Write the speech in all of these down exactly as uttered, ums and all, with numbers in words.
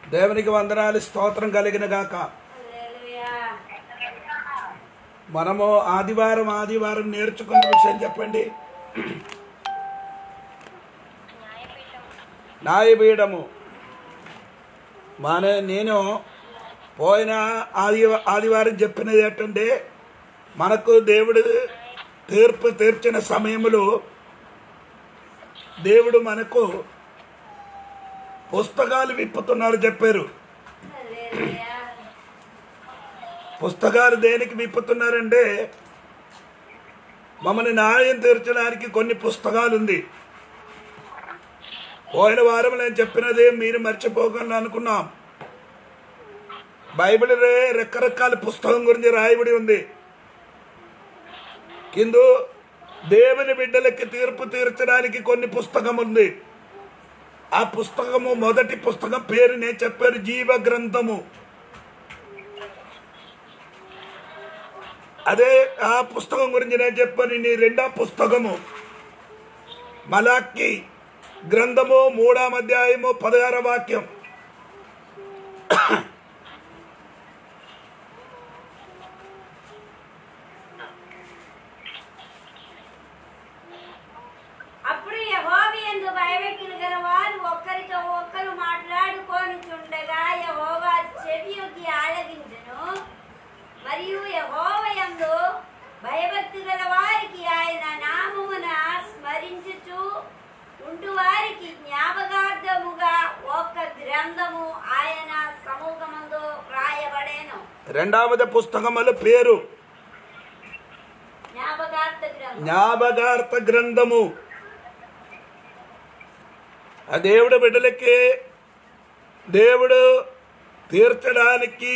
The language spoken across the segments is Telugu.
దేవునికి వందనాలు, స్తోత్రం కలిగిన గాక. మనము ఆదివారం ఆదివారం నేర్చుకున్న విషయం చెప్పండి. న్యాయపీఠము. మన నేను పోయిన ఆది ఆదివారం చెప్పినది ఏంటంటే, మనకు దేవుడు తీర్పు తీర్చిన సమయంలో దేవుడు మనకు పుస్తకాలు విప్పుతున్నారు చెప్పారు. పుస్తకాలు దేనికి విప్పుతున్నారంటే, మమ్మల్ని న్యాయం తీర్చడానికి కొన్ని పుస్తకాలు ఉంది. పోయిన వారం నేను చెప్పినది మీరు మర్చిపోకుండా అనుకున్నాం. బైబిల్ రకరకాల పుస్తకం గురించి రాయబడి ఉంది. కింద దేవుని బిడ్డలకి తీర్పు తీర్చడానికి కొన్ని పుస్తకం ఉంది. ఆ పుస్తకము మొదటి పుస్తకం పేరు నేను చెప్పారు, జీవ గ్రంథము. అదే ఆ పుస్తకం గురించి నేను చెప్పాను. నీ రెండో పుస్తకము మలాకి గ్రంథము, మూడవ అధ్యాయము, పదహార వాక్యం. అప్పుడు యెహోవా యందు భయభక్తులు గల వారు ఒక్కరితో ఒక్కరు మాట్లాడుకొనుచుండగా యెహోవా చెవియొగ్గి ఆలకించెను. మరియు యెహోవా యందు భయభక్తి గల వారికి ఆయన నామమున స్మరించుచు ఉండు వారికి జ్ఞాపకార్థముగా ఒక గ్రంథము ఆయన సముఖమందు రాయబడేను. రెండవది పుస్తకముల పేరు జ్ఞాపకార్థ గ్రంథం. జ్ఞాపకార్థ గ్రంథము. ఆ దేవుడు బిడ్డలకి దేవుడు తీర్చడానికి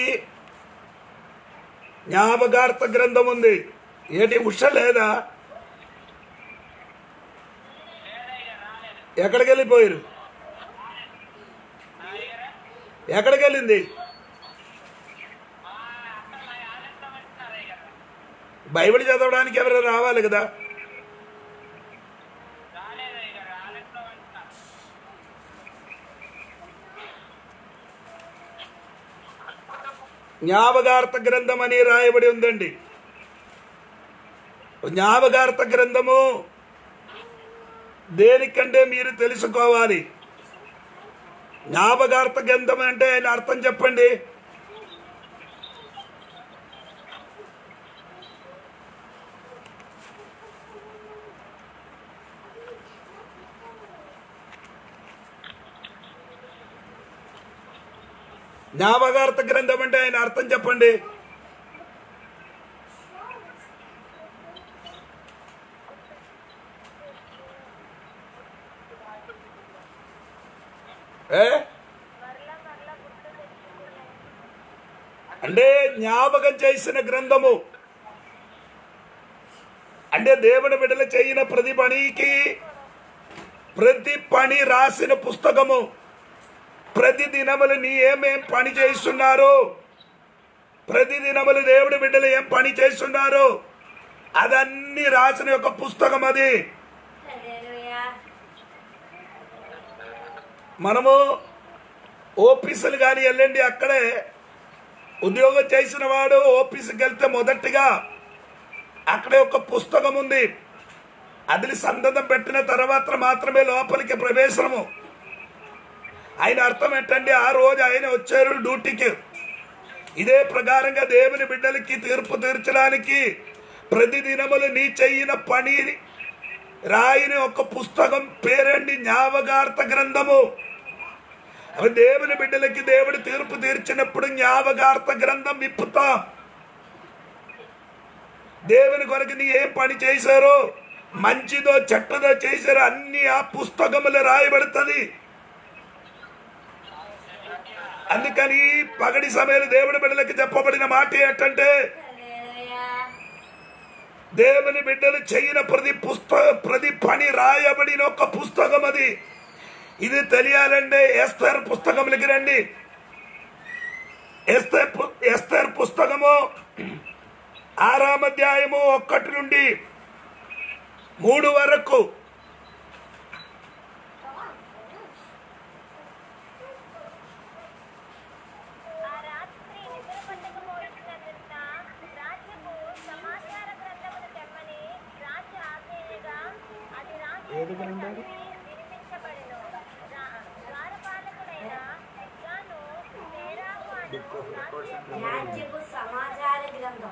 జ్ఞాపకార్థ గ్రంథం ఉంది. ఏంటి ఉష లేదా? ఎక్కడికి వెళ్ళిపోయారు? ఎక్కడికి వెళ్ళింది? బైబిల్ చదవడానికి ఎవరైనా రావాలి కదా. జ్ఞాపకార్థ గ్రంథం అని రాయబడి ఉందండి. జ్ఞాపకార్థ గ్రంథము దేనికంటే మీరు తెలుసుకోవాలి. జ్ఞాపకార్థ గ్రంథం అంటే ఆయన అర్థం చెప్పండి. జ్ఞాపకార్థ గ్రంథం అంటే ఆయన అర్థం చెప్పండి. ఏ అంటే జ్ఞాపకం చేసిన గ్రంథము అంటే దేవుని బిడ్డలు చేసిన ప్రతి పనికి ప్రతి పని రాసిన పుస్తకము. ప్రతి దినములు నీ ఏమేం పని చేస్తున్నారు, ప్రతి దినములు దేవుడి బిడ్డలు ఏం పని చేస్తున్నారు, అదన్నీ రాసిన యొక్క పుస్తకం అది. మనము ఆఫీసులు కానీ వెళ్ళండి, అక్కడే ఉద్యోగం చేసిన వాడు ఆఫీసుకి వెళ్తే మొదటిగా అక్కడే ఒక పుస్తకం ఉంది. అది సంతకం పెట్టిన తర్వాత మాత్రమే లోపలికి ప్రవేశము. ఆయన అర్థం ఏంటండి, ఆ రోజు ఆయన వచ్చారు డ్యూటీకి. ఇదే ప్రకారంగా దేవుని బిడ్డలకి తీర్పు తీర్చడానికి ప్రతి దినములు నీ చెయ్యిన పని రాయని ఒక పుస్తకం పేరండి జ్ఞాపకార్థ గ్రంథము. అవి దేవుని బిడ్డలకి దేవుడు తీర్పు తీర్చినప్పుడు జ్ఞాపకార్థ గ్రంథం విప్పుతాం. దేవుని కొరకు నీ ఏం పని చేశారో, మంచిదో చెట్టదో చేశారో అన్ని ఆ పుస్తకములు రాయబడుతుంది. అందుకని పగడి సమయంలో దేవుని బిడ్డలకి చెప్పబడిన మాట ఏంటంటే, దేవుని బిడ్డలు చేయని ప్రతి పుస్తకం ప్రతి పని రాయబడిన ఒక పుస్తకం అది. ఇది తెలియాలంటే ఎస్తేర్ పుస్తకంలోకి రండి. ఎస్తేర్ ఎస్తేర్ పుస్తకము ఆరామ అధ్యాయము ఒకటి నుండి మూడు వరకు ఏది గ్రంథాలు? రాజ్యపు సమాచార గ్రంథం.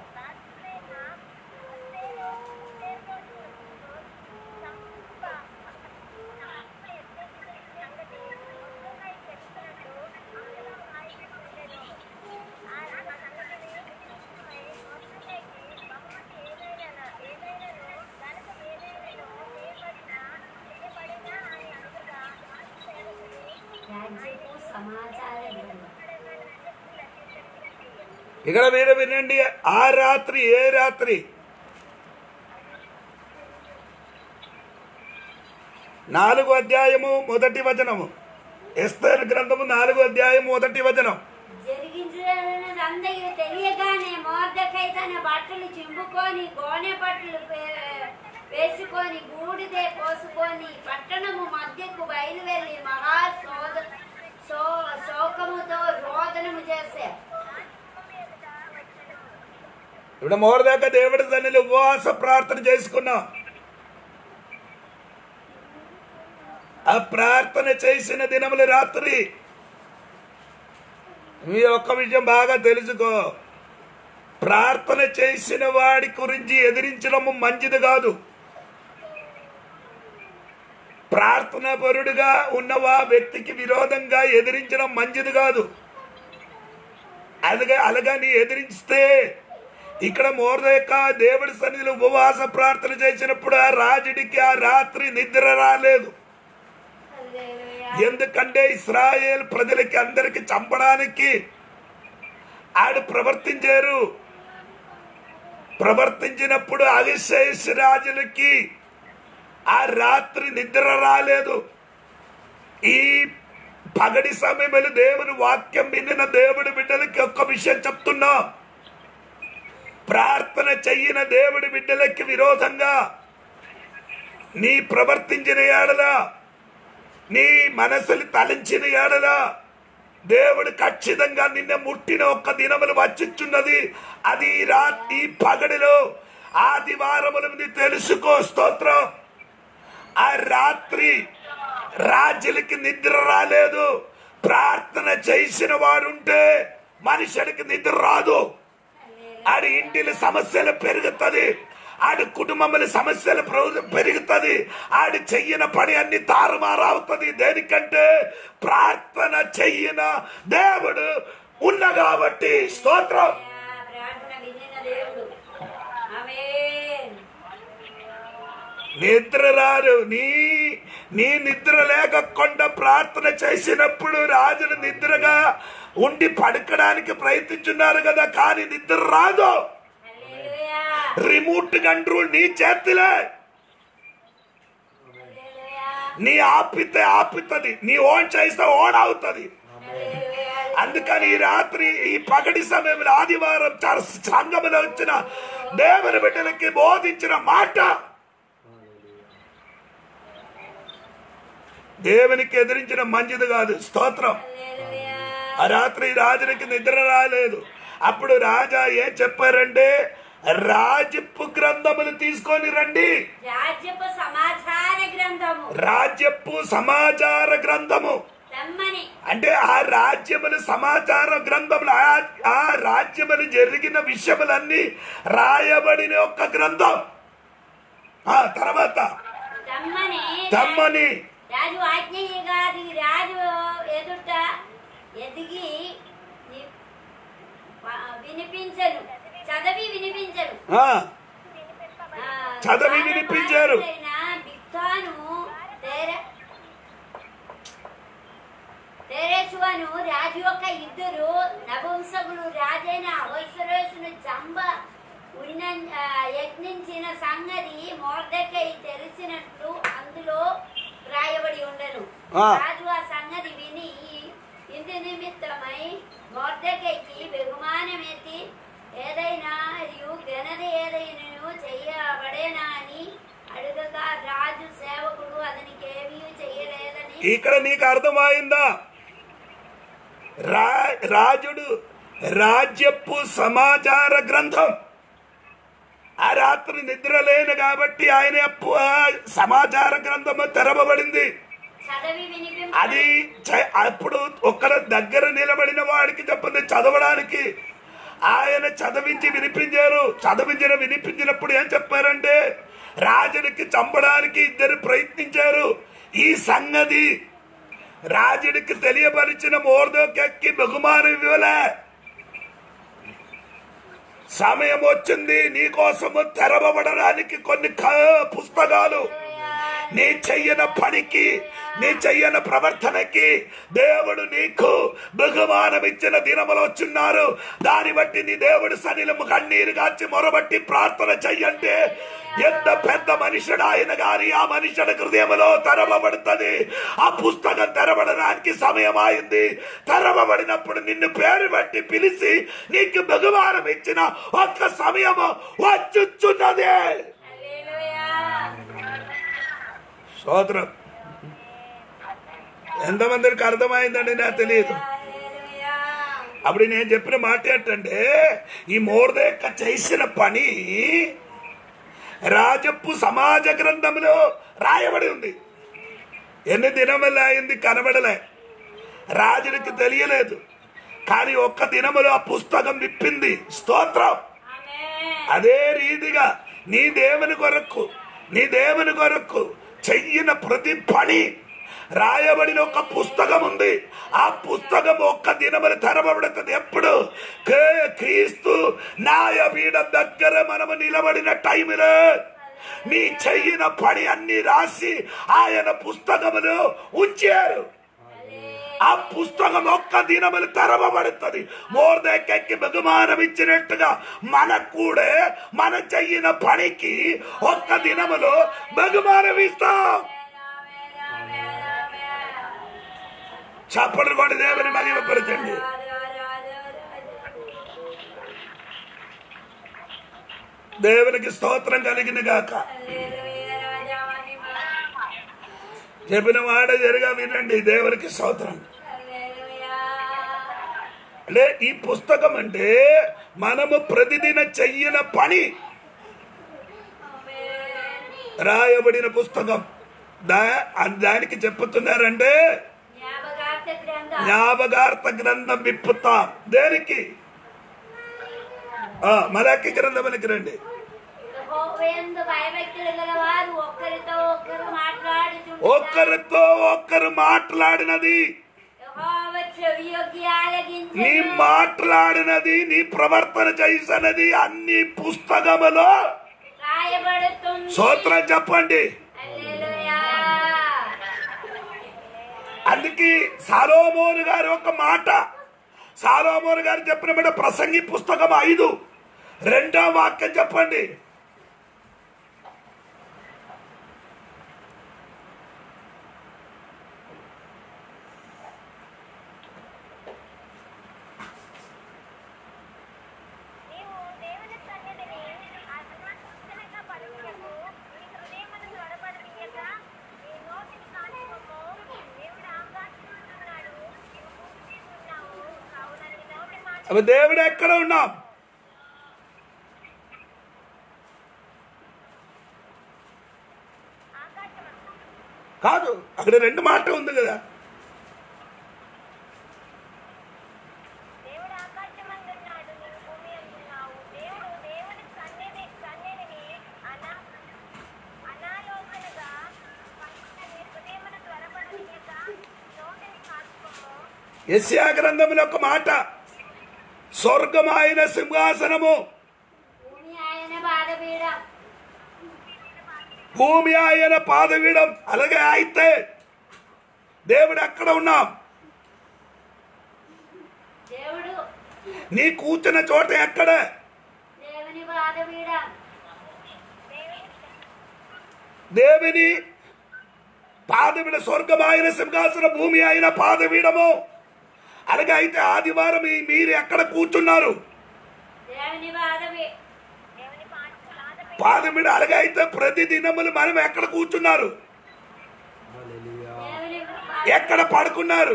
రాజ్యపు సమాచార గ్రంథం. ఇక్కడ మీరు వినండి. ఆ రాత్రి ఏ రాత్రి? నాలుగు అధ్యాయము మొదటి వచనము. ఎస్తేరు గ్రంథము నాలుగు అధ్యాయం మొదటి వచనం. జరిగించినదందరికీ తెలియగానే మొర్దెకై తన బట్టలు చింపుకొని గోనె బట్టలు వే- వేసుకొని బూడిదే పోసుకొని పట్టణము మధ్యకు బయలువెళ్ళి మహా శోధ శో- శోకముతో రోదనము చేసే. ఇప్పుడు మోరదాకా దేవుడి సన్నిధిలో ఉపవాస ప్రార్థన చేసుకున్నాం. ఆ ప్రార్థన చేసిన దినములు రాత్రి. మీ ఒక్క విషయం బాగా తెలుసుకో. ప్రార్థన చేసిన వాడి గురించి ఎదిరించడము మంచిది కాదు. ప్రార్థన పరుడుగా ఉన్నవా వ్యక్తికి విరోధంగా ఎదిరించడం మంచిది కాదు. అలాగే అలాగా నీ ఎదిరిస్తే ఇక్కడ మోర్దెక దేవుడి సన్నిధిలో ఉపవాస ప్రార్థన చేసినప్పుడు ఆ రాజుడికి ఆ రాత్రి నిద్ర రాలేదు. ఎందుకంటే ఇశ్రాయేల్ ప్రజలకి అందరికి చంపడానికి ఆడు ప్రవర్తించారు. ప్రవర్తించినప్పుడు అవిశేష రాజులకి ఆ రాత్రి నిద్ర రాలేదు. ఈ పగడి సమయంలో దేవుని వాక్యం వినిన దేవుడి బిడ్డలకి ఒక్క విషయం చెప్తున్నా. ప్రార్థన చెయ్యిన దేవుడి బిడ్డలకి విరోధంగా నీ ప్రవర్తించిన ఏడల, నీ మనసుని తలంచిన ఏడల దేవుడు ఖచ్చితంగా నిన్న ముట్టిన ఒక్క దినములు వచ్చిచున్నది. అది రాత్రి పగడిలో ఆదివారములు తెలుసుకో. స్తోత్రం. ఆ రాత్రి రాజులకి నిద్ర రాలేదు. ప్రార్థన చేసిన వాడుంటే మనుషుడికి నిద్ర రాదు. ఆడి ఇంటిలో సమస్యలు పెరుగుతుంది. ఆడి కుటుంబంలో సమస్యలు పెరుగుతుంది. ఆడి చెయ్యిన పని అన్ని తారుమారవుతుంది. దేనికంటే ప్రార్థన చెయ్యిన దేవుడు ఉన్న కాబట్టి. స్తోత్రం. ప్రార్థన వినిన దేవుడు. ఆమేన్. నిద్ర రారు. నీ నీ నిద్ర లేకుండా ప్రార్థన చేసినప్పుడు రాజులు నిద్రగా ఉండి పడుకోవడానికి ప్రయత్నించున్నారు కదా, కానీ నిద్ర రాదు. హల్లెలూయా. రిమోట్ కంట్రోల్ నీ చేతిలే. హల్లెలూయా. నీ ఆపితే ఆపుతుంది, నీ ఓన్ చేస్తే ఓన్ అవుతుంది. హల్లెలూయా. అందుకని ఈ రాత్రి ఈ పగటి సమయంలో ఆదివారం చర్చ్ సంఘములో వచ్చిన దేవుని బిడ్డలకి బోధించిన మాట దేవునికి ఎదిరించిన మంచిది కాదు. స్తోత్రం. హల్లెలూయా. ఆ రాత్రి రాజునికి నిద్ర రాలేదు. అప్పుడు రాజా ఏం చెప్పారంటే, రాజపు గ్రంథములు తీసుకొని రండి. రాజ్యపు సమాచార గ్రంథము రాజ్యపు సమాచార గ్రంథము రమ్మని. అంటే ఆ రాజ్యములు సమాచార గ్రంథములు, ఆ- ఆ రాజ్యములు జరిగిన విషయములన్నీ రాయబడిన ఒక గ్రంథం. ఆ తర్వాత రమ్మని తమ్మని రాజు ఆజ్ఞగాది రాజు ఎదుట ఎదిగి ని- వ- వినిపించను చదివి వినిపించను. ఆ, ఆ, చదివి వినిపించారు. రాజైన బిక్తాను తెర- తెరెషువను రాజు యొక్క ఇద్దరు నపుంసకులు రాజైన అవసరసును చంబ ఉన్న ఆ, యత్నించిన సంగతి మొర్దెకై తెలిసినట్లు అందులో రాయబడి ఉండను. ఆ. రాజు ఆ సంగతి విని ఇందు నిమిత్తమై మొర్దెకైకి బహుమానమెత్తి ఏదైనా మరియు ఘనత ఏదైనా చెయ్యబడేనా అని అడుగగా రాజు సేవకుడు అతనికి ఏమీ చెయ్యలేదని. ఇక్కడ నీకు అర్థమైందా? రా రాజుడు రాజ్యపు సమాచార గ్రంథం ఆ రాత్రి నిద్ర లేను కాబట్టి ఆయన అప్పు- ఆ సమాచార గ్రంథము తెరవబడింది. చదివి వినిపించు. అది చ- అప్పుడు ఒకరి దగ్గర నిలబడిన వాడికి చెప్పింది చదవడానికి. ఆయన చదివించి వినిపించారు. చదివించిన వినిపించినప్పుడు ఏం చెప్పారంటే రాజునికి చంపడానికి ఇద్దరు ప్రయత్నించారు. ఈ సంగతి రాజునికి తెలియపరిచిన మొర్దెకైకి బహుమానం ఇవ్వలే. సమయం వచ్చింది నీకోసము తెరవబడడానికి కొన్ని క- పుస్తకాలు. నీ చెయ్యన పనికి, నీ చెయ్యన ప్రవర్తనకి దేవుడు నీకు బహుమానం ఇచ్చిన దినములు వచ్చున్నారు. దాన్ని బట్టి నీ దేవుడు సనిలము కన్నీరు కాచి మొరబట్టి ప్రార్థన చెయ్యంటే ఎంత పెద్ద మనుషుడు ఆయన గాని ఆ మనుషుడి హృదయంలో తెరవబడుతుంది. ఆ పుస్తకం తెరవడానికి సమయం అయింది. తెరవబడినప్పుడు నిన్ను పేరు బట్టి పిలిచి నీకు బహుమానం ఇచ్చిన ఒక్క సమయము వచ్చుచున్నది. హల్లెలూయా. స్తోత్రం. ఎంతమందికి అర్థమైందండి నాకు తెలియదు. హల్లెలూయా. అప్పుడు నేను చెప్పిన మాట ఏంటంటే ఈ మొర్దెకై చేసిన పని రాజప్పు సమాజ గ్రంథంలో రాయబడి ఉంది. ఎన్ని దినములు అయింది కనబడలే, రాజునికి తెలియలేదు. కానీ ఒక్క దినములో ఆ పుస్తకం విప్పింది. స్తోత్రం. ఆమేన్. అదే రీతిగా నీ దేవుని కొరకు, నీ దేవుని కొరకు చెయ్యిన ప్రతి పని రాయబడిన ఒక పుస్తకం ఉంది. ఆ పుస్తకం ఒక్క దినములు తెరవబడుతుంది. ఎప్పుడు కే- క్రీస్తు న్యాయపీఠం దగ్గర మనము నిలబడిన టైంలో నీ చెయ్యిన పని అన్ని రాసి ఆయన పుస్తకములు ఉంచారు. ఆ పుస్తకం ఒక్క దినములు తెరవబడుతుంది. మొర్దెకైకి బహుమానం ఇచ్చినట్టుగా మనకు కూడా మన చెయ్యిన పనికి ఒక్క దినములో బహుమానం ఇస్తాం. చప్పట్లు కొట్టి దేవుని మహిమపరచండి. దేవునికి స్తోత్రం కలిగిన గాక. హల్లెలూయా. రాజా మహిమ. చెప్పిన మాట జరగా వినండి. దేవునికి స్తోత్రం. హల్లెలూయా. అంటే ఈ పుస్తకం అంటే మనము ప్రతిదిన చెయ్యన పని ఆమేన్. రాయబడిన పుస్తకం. దా దానికి చెప్పుతున్నారంటే జ్ఞాపకార్థ గ్రంథం. జ్ఞాపకార్థ గ్రంథం విప్పుతాం. దేనికి? ఆ మలాకి గ్రంథానికి రండి. యెహోవాయందు భయభక్తులు గల వారు ఒక్కరితో ఒక్కరు మాట్లాడుచుండుట. ఒక్కరితో ఒక్కరు మాట్లాడినది, యెహోవా చెవియొగ్గి ఆలకించెను. నీ మాట్లాడినది, నీ ప్రవర్తన చేసినది అన్ని పుస్తకములో రాయబడుతుంది. స్తోత్రం చెప్పండి. హల్లెలూయా. అందుకే సాలోమోను గారు ఒక మాట, సాలోమోను గారు చెప్పిన మాట ప్రసంగి పుస్తకం ఐదు రెండో వాక్యం చెప్పండి. నీవు దేవుని సన్నిధిని అసమర్థంగా పలుకుటకు నీ హృదయమును త్వరపడనీయక నీ నోటిని కాచుకొమ్ము. దేవుడు ఆకాశమందున్నాడు, నీవు భూమి మీద ఉన్నావు. కావున నీ నోటి మాట అవి దేవుడు ఎక్కడ ఉన్నాం? ఆకాశమందు. కాదు, అక్కడ రెండు మాట ఉంది కదా. దేవుడు ఆకాశమందున్నాడు, నీవు భూమి అందున్నావు. దేవుడు దేవుని సన్నిధి సన్నిధిని అనా అనాలోచనగా పలుకుట నీ హృదయమును త్వరపడనీయక నోటిని కాచుకొమ్ము. యెషయా గ్రంథంలో ఒక మాట, స్వర్గం ఆయన సింహాసనము, భూమి ఆయన పాదపీఠం. భూమి ఆయన పాదవీడం. అలాగే అయితే దేవుడు ఎక్కడ ఉన్నాం? దేవుడు నీ కూర్చున్న చోట ఎక్కడ? దేవుని పాదపీఠం. దేవుని పాదవీడ. స్వర్గం ఆయన సింహాసనం, భూమి ఆయన పాదవీడము. అలాగే అయితే ఆదివారం ఈ- మీరు ఎక్కడ కూర్చున్నారు? దేవుని పాదపీ దేవుని పాద పాద పాదవీడ. అలాగే అయితే ప్రతి దినములు మనం ఎక్కడ కూర్చున్నారు? దేవుని పా- ఎక్కడ పడుకున్నారు?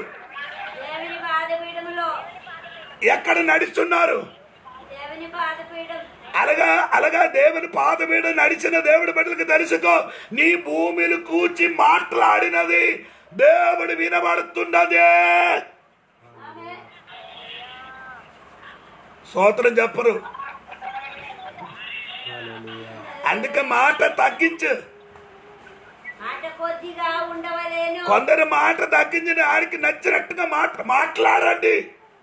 దేవుని పాదపీఠములో. ఎక్కడ నడుస్తున్నారు? దేవుని పాదపీఠం. అలాగా అలాగా దేవుని పాద మీద నడిచిన దేవుడి బిడ్డలకు తెలుసుకో, నీ భూమిని కూర్చి మాట్లాడినది దేవుడు వినబడుతున్నదే. స్తోత్రం చెప్పరు. అందుకే మాట తగ్గించు. మాట కొద్దిగా ఉండవలేను. కొందరు మాట తగ్గించిన ఆడికి నచ్చినట్టుగా మాట మాట్లాడండి.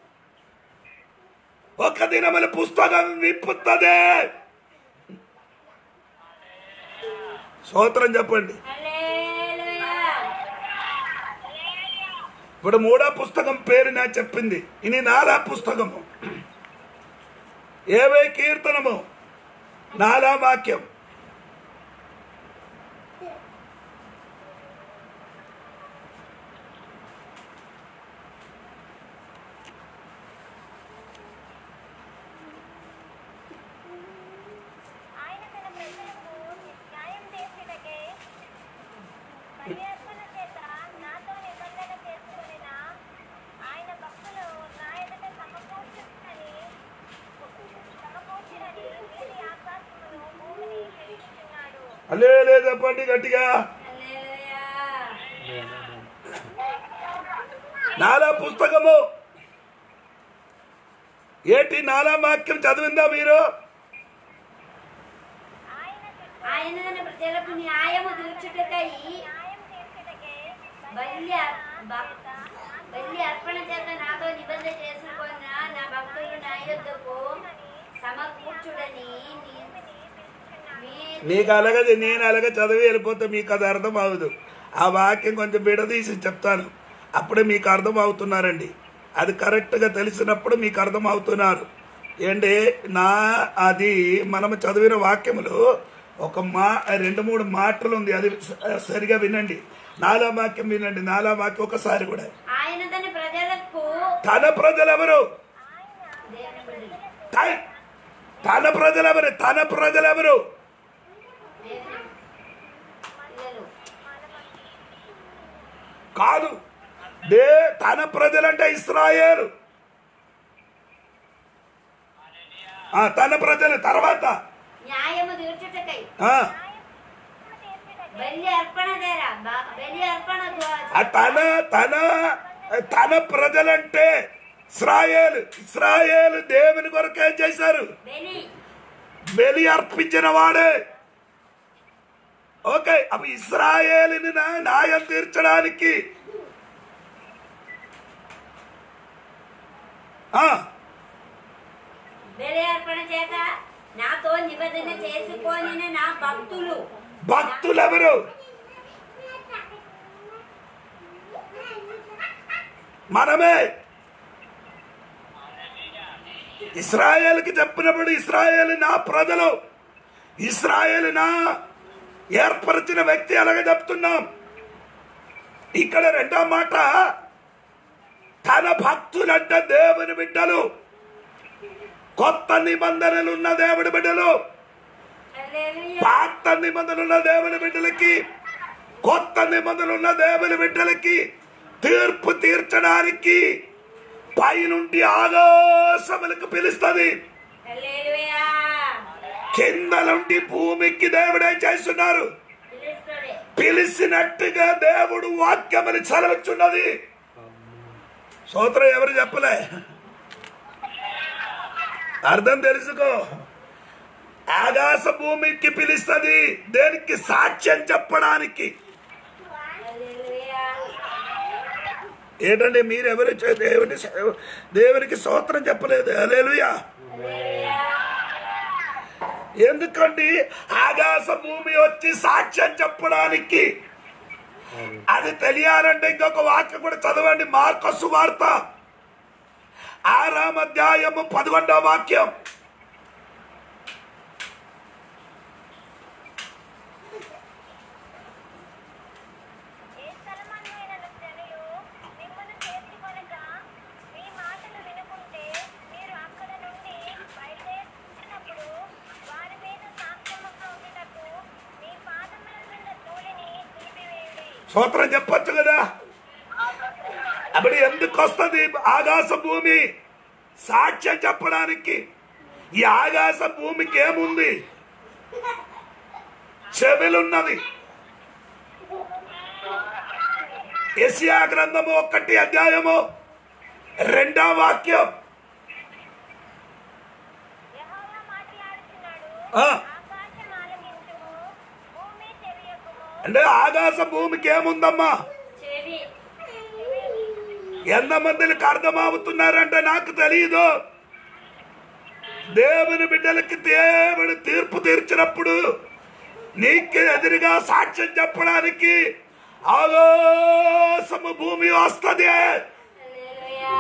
ఒక దినముల పుస్తకం విప్పుతుంది. స్తోత్రం చెప్పండి. హల్లెలూయా. ఇప్పుడు మూడో పుస్తకం పేరు నా చెప్పింది. ఇది నాలా పుస్తకము, ఏవై కీర్తనము, నాలా వాక్యం. ఆయన తన ప్రజలకు న్యాయం చేయుటకే బలి అర్పణ చేత నాతో నిబంధన చేసుకొనిన ఆయన భక్తులు నా ఎదుట సమకూర్చునని సమకూర్చునని నీటి ఆకాశమును భూమిని పెంచుచున్నాడు. అలే చెప్పండి గట్టిగా. హల్లెలూయా. నాలా పుస్తకము ఏంటి? నాలా వాక్యం చదివిందా మీరు? ఆయన చుట్టూ ఆయన తన ప్రజలకు న్యాయము తీర్చుటకై న్యాయం చేయుటకే బలి అర్- బ- బలి అర్పణ చేత నాతో నిబంధన చేసుకున్న నా భక్తులు నా యొద్దకు సమకూర్చుడని నీ- మీ- మీకు అలాగే నేను అలాగే చదివి వెళ్ళిపోతే మీకు అది అర్థం అవ్వదు. ఆ వాక్యం కొంచెం విడదీసి చెప్తాను, అప్పుడే మీకు అర్థం అవుతున్నారండి. అది కరెక్ట్గా తెలిసినప్పుడు మీకు అర్థం అవుతున్నారు ఏంటి. నా అది మనము చదివిన వాక్యములు ఒక మా రెండు మూడు మాటలు ఉంది, అది సరిగా వినండి. నాలా వాక్యం వినండి. నాలా వాక్యం ఒకసారి కూడా. ఆయన తన ప్రజలకు తన ప్రజలెవరు? దేవుని బిడ్డలు. తై- తన ప్రజలెవరు? తన ప్రజలెవరు? దేవుని పిల్లలు. కాదు, దే తన ప్రజలంటే ఇశ్రాయేలు. ఆ, తన ప్రజలు తర్వాత న్యాయము తీర్చుటకై ఆ, బలి అర్పణ ధర బలి అర్పణ ద్వారా ఆ తన తన తన ప్రజలంటే ఇశ్రాయేలు. ఇశ్రాయేలు దేవుని కొరకు ఏం చేశారు? బలి బలి అర్పించిన వాడే. ఓకే, అప్పుడు ఇశ్రాయేలుని నా- న్యాయం తీర్చడానికి ఆ బలి అర్పణ చేత నాతో నిబంధన చేసుకొని నా భక్తులు భక్తులెవరు? మనమే. ఇశ్రాయేలుకి చెప్పినప్పుడు ఇశ్రాయేలు నా ప్రజలు, ఇశ్రాయేలు నా ఏర్పరిచిన వ్యక్తి అలాగే చెప్తున్నాం. ఇక్కడ రెండో మాట, తన భక్తులంటే దేవుని బిడ్డలు, కొత్త నిబంధనలు ఉన్న దేవుడి బిడ్డలు. హల్లెలూయా. పాత నిబంధనలు ఉన్న దేవుని బిడ్డలకి, కొత్త నిబంధనలు ఉన్న దేవుని బిడ్డలకి తీర్పు తీర్చడానికి పైనుండి ఆకాశములకు పిలుస్తుంది. హల్లెలూయా. కింద నుండి భూమికి దేవుడు ఏం చేస్తున్నారు? పిలుస్తాడే. పిలిచినట్టుగా దేవుడు వాక్యమని చదవచ్చున్నది. స్తోత్రం ఎవరు చెప్పలే? అర్థం తెలుసుకో. ఆకాశ భూమికి పిలుస్తుంది దేనికి? సాక్ష్యం చెప్పడానికి. హల్లెలూయా. ఏంటంటే మీరెవరు చే- దేవుని దేవునికి స్తోత్రం చెప్పలేదు? హల్లెలూయా. హల్లెలూయా. ఎందుకండి? ఆకాశ భూమి వచ్చి సాక్ష్యం చెప్పడానికి. అది తెలియాలంటే ఇంకొక వాక్యం కూడా చదవండి. మార్కసు వార్త ఆరామ అధ్యాయము పదకొండవ వాక్యం. ఏ స్థలమందైనను జనులు మిమ్మును చేర్చుకొనక మీ మాటలు వినుకుంటే మీరు అక్కడ నుండి బయలుదేరినప్పుడు వారి మీద సాక్ష్యముగా ఉండుటకు మీ పాదముల మీద ధూళిని దులిపివేయుడి. స్తోత్రం చెప్పొచ్చు కదా. అప్పుడు ఎందుకు వస్తుంది ఆకాశ భూమి? సాక్ష్యం చెప్పడానికి. ఈ ఆకాశ భూమికి ఏముంది? చెవులున్నది. యెషయా గ్రంథము ఒకటి అధ్యాయము రెండో వాక్యం. యెహోవా మాట్లాడుచున్నాడు, ఆ, ఆకాశం ఆలకించుము, భూమి చెవియొగ్గుము. అంటే ఆకాశ భూమికి ఏముందమ్మా? చెవి. ఎంతమందికి అర్థమవుతున్నారంటే నాకు తెలియదు. దేవుని బిడ్డలకి దేవుడు తీర్పు తీర్చినప్పుడు నీకు ఎదురుగా సాక్ష్యం చెప్పడానికి ఆకాశము భూమి వస్తుంది. హల్లెలూయా.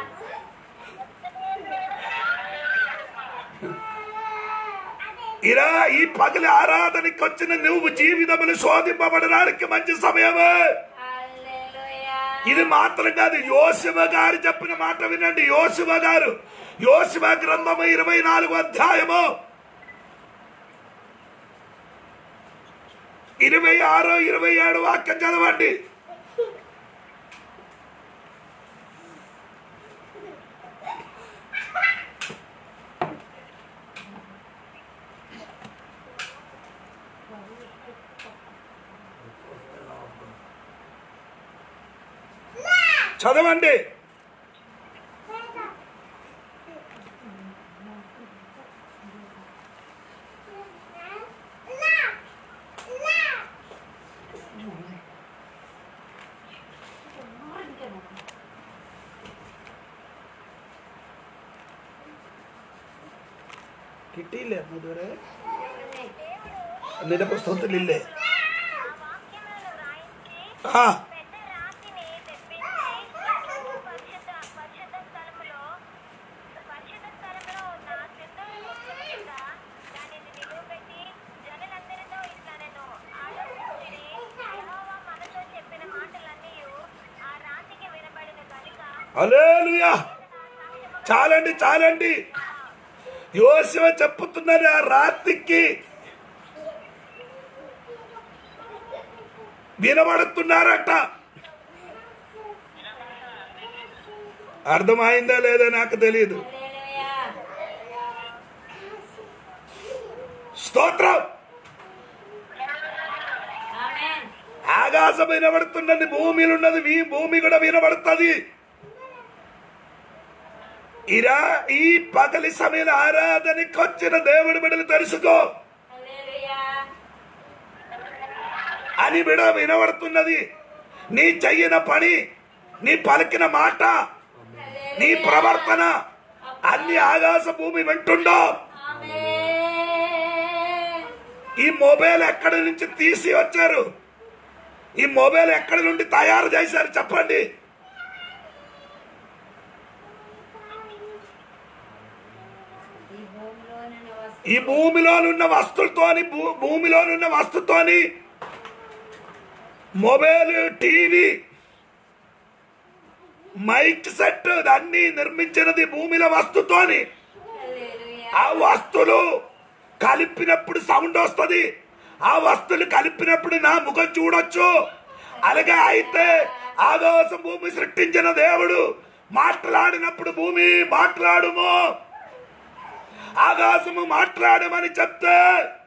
ఇలా ఈ పగలి ఆరాధనకి వచ్చిన నువ్వు జీవితములు శోధింపబడడానికి మంచి సమయమే. హల్లెలూయా. ఇది మాత్రం కాదు, యోశువ గారు చెప్పిన మాట వినండి. యోశువ గారు యోశువ గ్రంథము ఇరవై నాలుగు అధ్యాయము ఇరవై ఆరో ఇరవై ఏడు వాక్యం చదవండి. చదవండి. కిట్టిలే మధురే నిన్న పుస్తకం ఆ వాక్యములను వ్రాయించి ఆ పెద్ద రాతిని తెప్పించి యెహోవా పరిశుద్ధ పరిశుద్ధ స్థలములో పరిశుద్ధ స్థలములో ఉన్న సిద్ధుల వృక్షము కింద దానిని నిలువబెట్టి జనులందరితో ఇట్లనెను, ఆలోచించుడి, యెహోవా మనతో చెప్పిన మాటలన్నీయు ఆ రాతికి వినబడిన కనుక హల్లెలూయా. చాలండి చాలండి. యోశువ చెప్పుతున్నారు ఆ రాత్రికి వినబడుతున్నారట. అర్థమైందా లేదా నాకు తెలియదు. హల్లెలూయా. స్తోత్రం. ఆమేన్. ఆకాశం వినబడుతున్నది, భూమిలో ఉన్నది, ఈ భూమి కూడా వినబడుతుంది. ఇరా ఈ పగలి సమయంలో ఆరాధనకి వచ్చిన దేవుడి బిడ్డలు తెలుసుకో హల్లెలూయా. అని బిడ వినబడుతున్నది. నీ చెయ్యిన పని, నీ పలికిన మాట, నీ ప్రవర్తన అన్ని ఆకాశ భూమి వింటుండో. ఆమేన్. ఈ మొబైల్ ఎక్కడి నుంచి తీసి వచ్చారు? ఈ మొబైల్ ఎక్కడి నుండి తయారు చేశారు చెప్పండి? ఈ భూమిలోనున్న వస్తు ఈ భూమిలోనున్న వస్తువులతోని భూ- భూమిలోనున్న వస్తుతోని మొబైల్, టీవీ, మైక్ సెట్ అన్ని నిర్మించినది భూమిలో వస్తుతోని. హల్లెలూయా. ఆ వస్తువులు కలిపినప్పుడు సౌండ్ వస్తుంది. ఆ వస్తువులు కలిపినప్పుడు నా ముఖం చూడొచ్చు. అలాగే అయితే ఆకాశం భూమి సృష్టించిన దేవుడు మాట్లాడినప్పుడు భూమి మాట్లాడుము, ఆకాశము మాట్లాడమని చెప్తే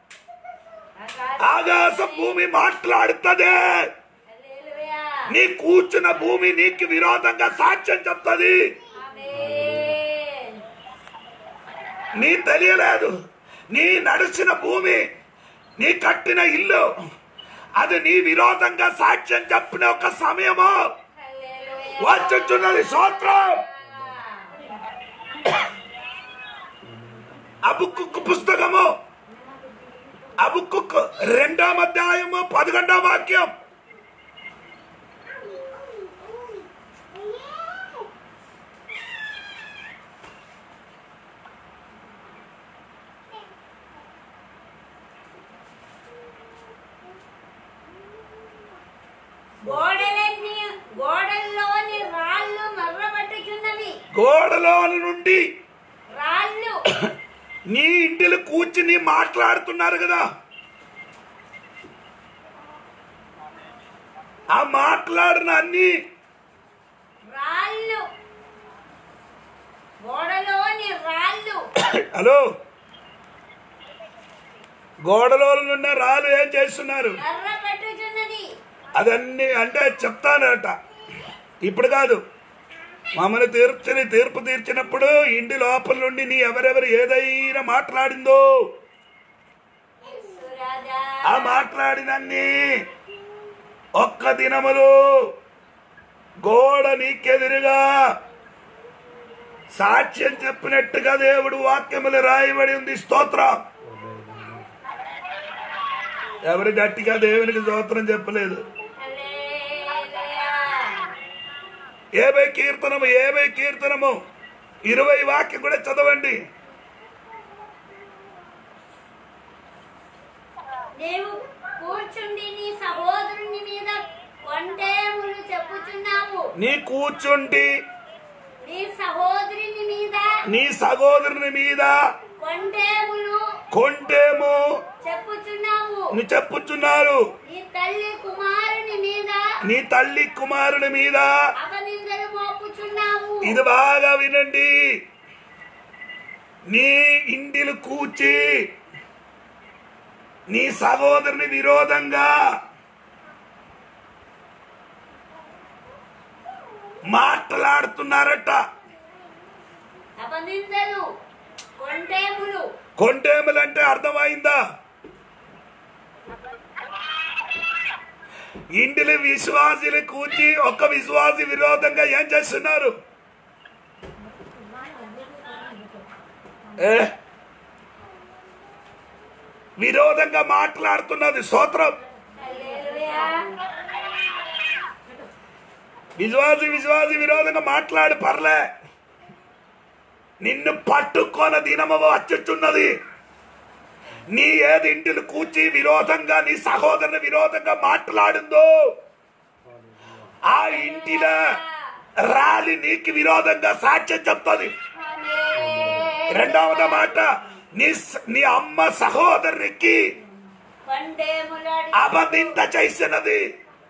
ఆకాశం భూమి మాట్లాడుతుంది. హల్లెలూయా. నీ కూర్చున్న భూమి నీకు విరోధంగా సాక్ష్యం చెప్తుంది. ఆమేన్. నీ తెలియలేదు. నీ నడిచిన భూమి, నీ కట్టిన ఇల్లు, అది నీ విరోధంగా సాక్ష్యం చెప్పిన ఒక సమయము హల్లెలూయా. వచ్చుచున్నది. స్తోత్రం. హబక్కూకు పుస్తకము హబక్కూకు రెండవ అధ్యాయము పదకొండవ వాక్యం. గోడలన్నీ గోడల్లోని రాళ్ళు మర్రబట్టుచున్నవి. గోడలో నుండి రాళ్ళు నీ ఇంటిలో కూర్చుని మాట్లాడుతున్నారు కదా, ఆ మాట్లాడిన అన్ని రాళ్ళు గోడలోని రాళ్ళు హలో, గోడలో ఉన్న రాళ్ళు ఏం చేస్తున్నారు? కర్ర పెట్టుచున్నది. అదన్నీ అంటే చెప్తానట, ఇప్పుడు కాదు. మమ్మల్ని తీర్చని తీర్పు తీర్చినప్పుడు ఇంటి లోపల నుండి నీ ఎవరెవరు ఏదైనా మాట్లాడిందో యేసురాజా. ఆ మాట్లాడినన్ని ఒక్క దినములు గోడ నీకెదురుగా సాక్ష్యం చెప్పినట్టుగా దేవుడు వాక్యములు రాయబడి ఉంది. స్తోత్రం. ఎవరు గట్టిగా దేవునికి స్తోత్రం చెప్పలేదు? హల్లెలూయా. ఏబై కీర్తనము ఏబై కీర్తనము ఇరవై వాక్యం కూడా చదవండి. నీవు కూర్చుండి నీ సహోదరుని మీద కొంటేములు చెప్పుచున్నావు. నీ కూర్చుంటి నీ సహోదరుని మీద నీ సహోదరుని మీద కొంటేములు కొంటేమో చెప్పుచున్నావు. ను చెప్పుచున్నారు. నీ తల్లి కుమారుని మీద నీ తల్లి కుమారుని మీద అపనిందలు మోపుచున్నావు. ఇది బాగా వినండి. నీ ఇంటిలు కూర్చి నీ సహోదరుని విరోధంగా మాట్లాడుతున్నారట. అపనిందలు కొంటేములు. కొంటేములు అంటే అర్థమైందా? ఇంటిని విశ్వాసులు కూర్చి ఒక్క విశ్వాసి విరోధంగా ఏం చేస్తున్నారు? ఏ విరోధంగా మాట్లాడుతున్నది. స్తోత్రం. హల్లెలూయా. విశ్వాసి విశ్వాసి విరోధంగా మాట్లాడి పర్లే, నిన్ను పట్టుకొన దినము వచ్చుచున్నది. నీ ఏది ఇంటిని కూర్చి విరోధంగా నీ సహోదరుని విరోధంగా మాట్లాడిందో ఆ ఇంటిల రాలి నీకు విరోధంగా సాక్ష్యం చెప్తుంది. రెండవది మాట, నీ నీ అమ్మ సహోదరునికి కొంటేములాడి అబద్ధింత చేసినది.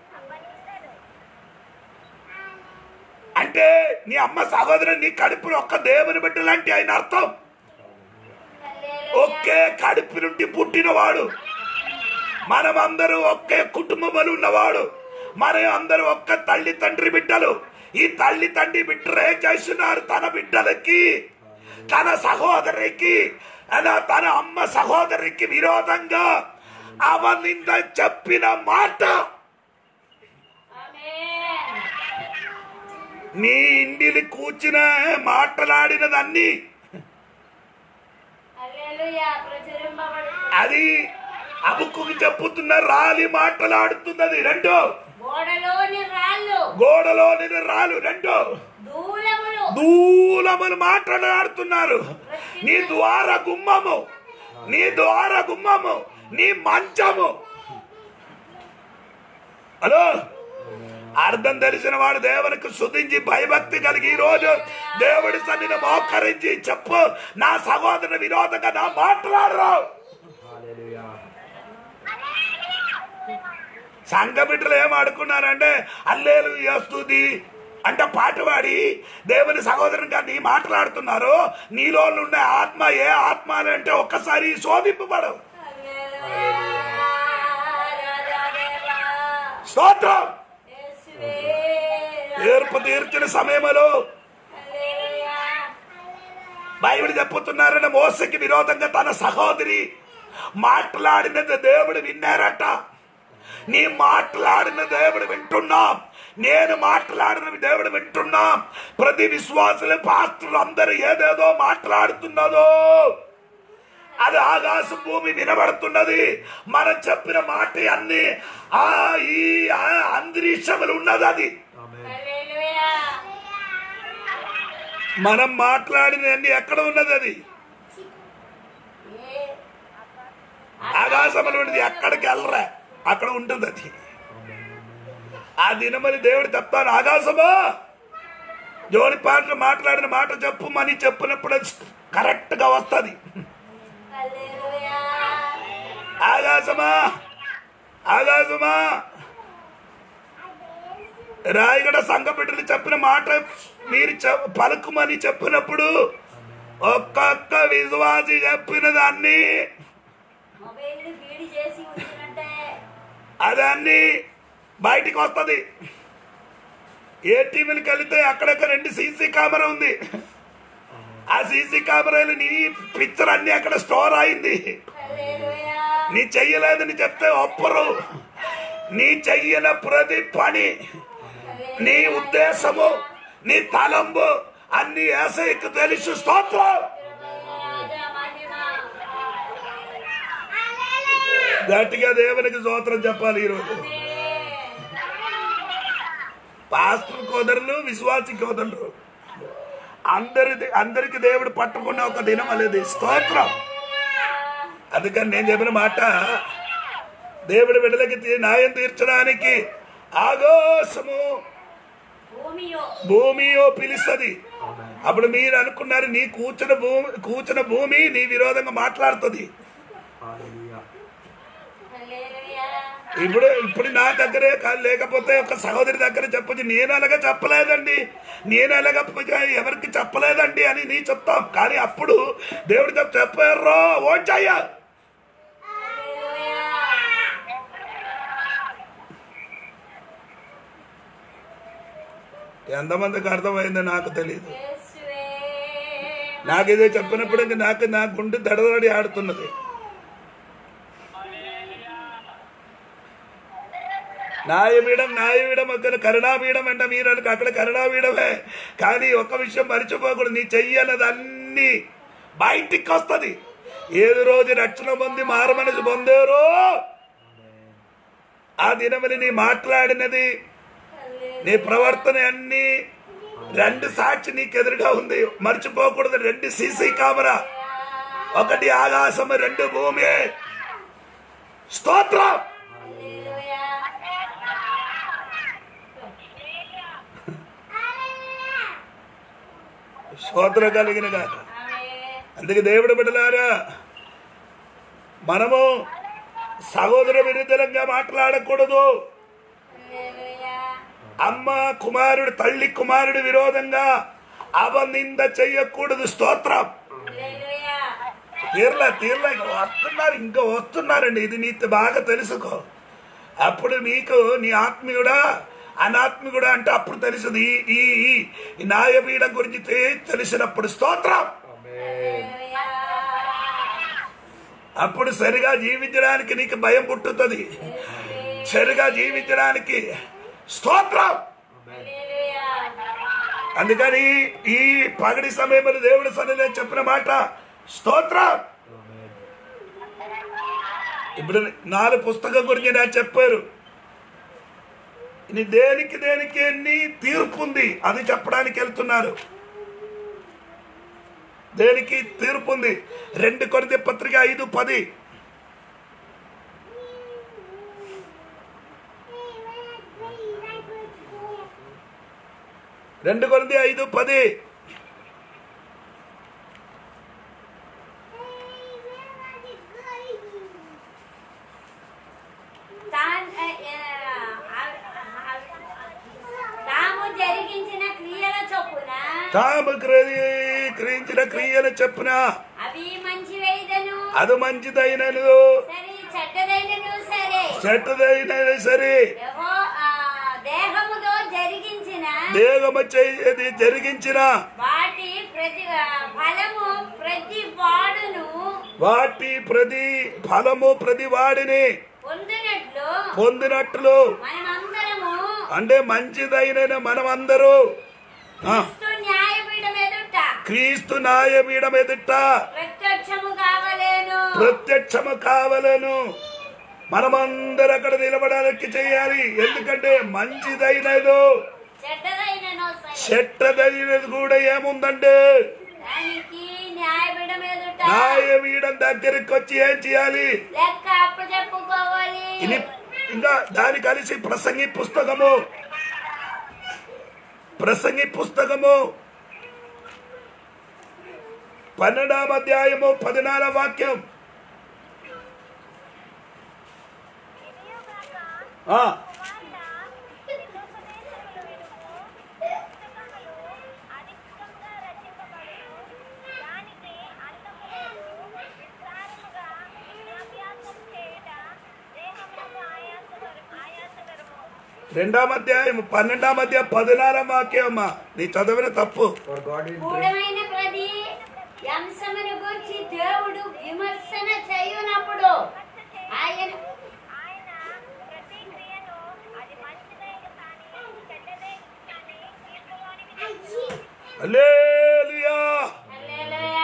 అంటే నీ అమ్మ సహోదరుని నీ కడుపులో ఒక్క దేవుని బిడ్డలాంటి ఆయన అర్థం. ఒకే కడుపు నుండి పుట్టినవాడు, మనమందరూ ఒకే కుటుంబంలో ఉన్నవాడు, మనం అందరూ ఒక్క తల్లి తండ్రి బిడ్డలు. ఈ తల్లి తండ్రి బిడ్డలు ఏం చేస్తున్నారు? తన బిడ్డలకి, తన సహోదరికి, అలా తన అమ్మ సహోదరికి విరోధంగా అవనింద చెప్పిన మాట ఆమేన్. నీ ఇంటిని కూర్చిన మాట్లాడినదన్నీ హల్లెలూయా. ప్రచురింపబడుతుంది. అది అబుక్కుకి చెప్పుతున్న రాలి మాట్లాడుతున్నది. రెండో గోడలోని రాళ్ళు గోడలోని రాలు. రెండో దూలములు దూలములు మాట్లాడుతున్నారు. నీ ద్వార గుమ్మము, నీ ద్వార గుమ్మము, నీ మంచము. హలో, అర్థం తెలిసిన వాడు దేవునికి స్తుతించి భయభక్తి కలిగి ఈ రోజు దేవుడి సన్నిధిని మోకరించి చెప్పు, నా సహోదరుని విరోధంగా నా మాట్లాడరు. సంఘ బిడ్డలు ఏం ఆడుకున్నారంటే హల్లెలూయా స్తుతి అంటే పాట పాడి దేవుని సహోదరునిగా నీ మాట్లాడుతున్నారు. నీలో ఉండే ఆత్మ ఏ ఆత్మ అని అంటే ఒక్కసారి శోధింపబడవు. స్తోత్రం. తీర్పు తీర్చిన సమయంలో బైబిల్ చెప్పుతున్నారని మోసకి విరోధంగా తన సహోదరి మాట్లాడినది దేవుడు విన్నారట. నీ మాట్లాడిన దేవుడు వింటున్నాం, నేను మాట్లాడిన దేవుడు వింటున్నాం. ప్రతి విశ్వాసులు పాస్టర్లు అందరూ ఏదేదో మాట్లాడుతున్నదో అది ఆకాశం భూమి వినబడుతున్నది. మనం చెప్పిన మాట అన్ని ఆ ఈ అంతరిక్షములు ఉన్నది. అది మనం మాట్లాడినవన్నీ ఎక్కడ ఉన్నది? అది ఆకాశములు ఉన్నది. ఎక్కడికి వెళ్ళరా, అక్కడ ఉంటుంది. అది ఆ దినమని దేవుడు చెప్తాను, ఆకాశమా జోడి పాటలు మాట్లాడిన మాట చెప్పుమని చెప్పినప్పుడు కరెక్ట్ గా వస్తుంది. ఆకాశమా ఆకాశమా రాయగడ సంఘ బిడ్డలు చెప్పిన మాట మీరు పలుకుమని చెప్పినప్పుడు ఒక్కొక్క విశ్వాసి చెప్పిన దాన్ని మొబైల్ బీడి చేసి ఉంచినట్టే అదాన్ని బయటికి వస్తుంది. ఏ టీవీకి వెళితే అక్కడొక రెండు సీసీ కెమెరా ఉంది. ఆ సీసీ కెమెరాలు నీ పిక్చర్ అన్ని అక్కడ స్టోర్ అయింది. హల్లెలూయా. నీ చెయ్యలేదని చెప్తే ఒప్పరు. నీ చెయ్యన ప్రతి పని, నీ ఉద్దేశము, నీ తలంబు అన్ని యేసయ్యకు తెలుసు. స్తోత్రం. రాజా మహిమ. గట్టిగా దేవునికి స్తోత్రం చెప్పాలి. ఈరోజు పాస్టర్ కోదరులు, విశ్వాసి కోదరులు అందరి అందరికి దేవుడు పట్టుకున్న ఒక దినం అనేది. స్తోత్రం. అందుకని నేను చెప్పిన మాట, దేవుడి బిడ్డలకి న్యాయం తీర్చడానికి ఆకాశము భూమియో భూమియో పిలుస్తుంది. అప్పుడు మీరు అనుకున్నారు నీ కూర్చున్న భూమి కూర్చున్న భూమి నీ విరోధంగా మాట్లాడుతుంది. హల్లెలూయా. ఇప్పుడు ఇప్పుడు నా దగ్గరే కాదు, లేకపోతే ఒక సహోదరి దగ్గర చెప్పచ్చు, నేను అలాగా చెప్పలేదండి, నేను అలాగా ఎవరికి చెప్పలేదండి అని నీ చెప్తాం. కానీ అప్పుడు దేవుడు చెప్ప చెప్పారో ఓంచయ్యా. హల్లెలూయా. ఎంతమందికి అర్థమైందో నాకు తెలియదు. యేసువే. నాకు ఇదే చెప్పినప్పుడు ఇంక నాకు నా గుండె దడదడి ఆడుతున్నది. న్యాయపీఠం న్యాయపీఠం అక్కడ కరుణాపీఠం అంట. మీరు అనుకు అక్కడ కరుణాపీఠమే. కానీ ఒక విషయం మర్చిపోకూడదు, నీ చెయ్యన్నది అన్ని బయటికి వస్తుంది. ఏది రోజు రక్షణ పొంది మారమనిసి పొందారో ఆ దినమని నీ మాట్లాడినది, నీ ప్రవర్తన అన్ని రెండు సాక్షి నీకు ఎదురుగా ఉంది. మర్చిపోకూడదు. రెండు సీసీ కెమెరా, ఒకటి ఆకాశం, రెండు భూమి. స్తోత్రం. హల్లెలూయా. స్తోత్రం కలిగిన కాక. ఆమేన్. అందుకే దేవుడు బిడ్డలారా, మనము సహోదర విరుద్ధంగా మాట్లాడకూడదు. హల్లెలూయా. అమ్మ కుమారుడు, తల్లి కుమారుడు విరోధంగా అపనింద చెయ్యకూడదు. స్తోత్రం. హల్లెలూయా. తీర్లే తీర్లే వస్తున్నారు, ఇంకా వస్తున్నారండి. ఇది నీకు బాగా తెలుసుకో. అప్పుడు మీకు నీ ఆత్మీయుడా అనాత్మీయుడా అంటే అప్పుడు తెలుసుది. ఈ ఈ న్యాయపీఠం గురించి తెలిసినప్పుడు. స్తోత్రం. హల్లెలూయా. అప్పుడు సరిగా జీవించడానికి నీకు భయం పుట్టుతుంది. సరిగా జీవించడానికి. స్తోత్రం. హల్లెలూయా. అందుకని ఈ పగడి సమయంలో దేవుడి సన్నిధిలో చెప్పిన మాట స్తోత్రం. ఇప్పుడు నాలుగు పుస్తకం గురించి నాకు చెప్పారు. ఇది దేనికి దేనికి ఎన్ని తీర్పు ఉంది అది చెప్పడానికి వెళ్తున్నారు. దేనికి తీర్పు ఉంది. రెండు కొరింథీ పత్రిక ఐదు పది. రెండు కొరింథీ ఐదు పది. తాన్- తాము జరిగించిన క్రియల చొప్పున తాము క్రియ- క్రియించిన క్రియలు చెప్పున అవి మంచివైదను అది మంచిదైనను సరే చెడ్డదైనను సరే చెడ్డదైనది సరే యెహో ఆ, దేహముతో జరిగించిన దేహము చేది జరిగించిన వాటి ప్రతి ఆ, ఫలము ప్రతి వాడును వాటి ప్రతి ఫలము ప్రతి వాడిని పొందినట్లు పొందినట్లు మనమందరము అంటే మంచిదైన మనమందరూ ఆ, క్రీస్తు న్యాయపీఠం ఎదుట క్రీస్తు న్యాయపీఠం ఎదుట ప్రత్యక్షము కావలేను ప్రత్యక్షము కావలను. మనమందరూ అక్కడ నిలబడానికి చేయాలి. ఎందుకంటే మంచిదైనదో చెడ్డదైనను సరే చెడ్డదైనది కూడా ఏముందంటే దానికి న్యాయపీఠం ఎదుట న్యాయపీఠం దగ్గరికి వచ్చి ఏం చేయాలి. లెక్క అప్పు చెప్పుకోవాలి. ఇది ఇంకా దాని కలిసి ప్రసంగి పుస్తకము ప్రసంగి పుస్తకము పన్నెండవ అధ్యాయము పదినాలుగవ వాక్యం. ఆ, అధికంగా రచింపబడును. దాని రెండవ అధ్యాయం పన్నెండాం అధ్యాయం పదినారం వాక్యం అమ్మా నీ చదివిన తప్పు. For God is గూఢమైన ప్రతి అంశమును గురించి దేవుడు విమర్శన చేయునప్పుడు ఆయన ఆయన ప్రతి క్రియను అది మంచిదే కానీ చెడ్డదే కానీ తీర్పులోనికి తెచ్చును. హల్లెలూయా. హల్లెలూయా.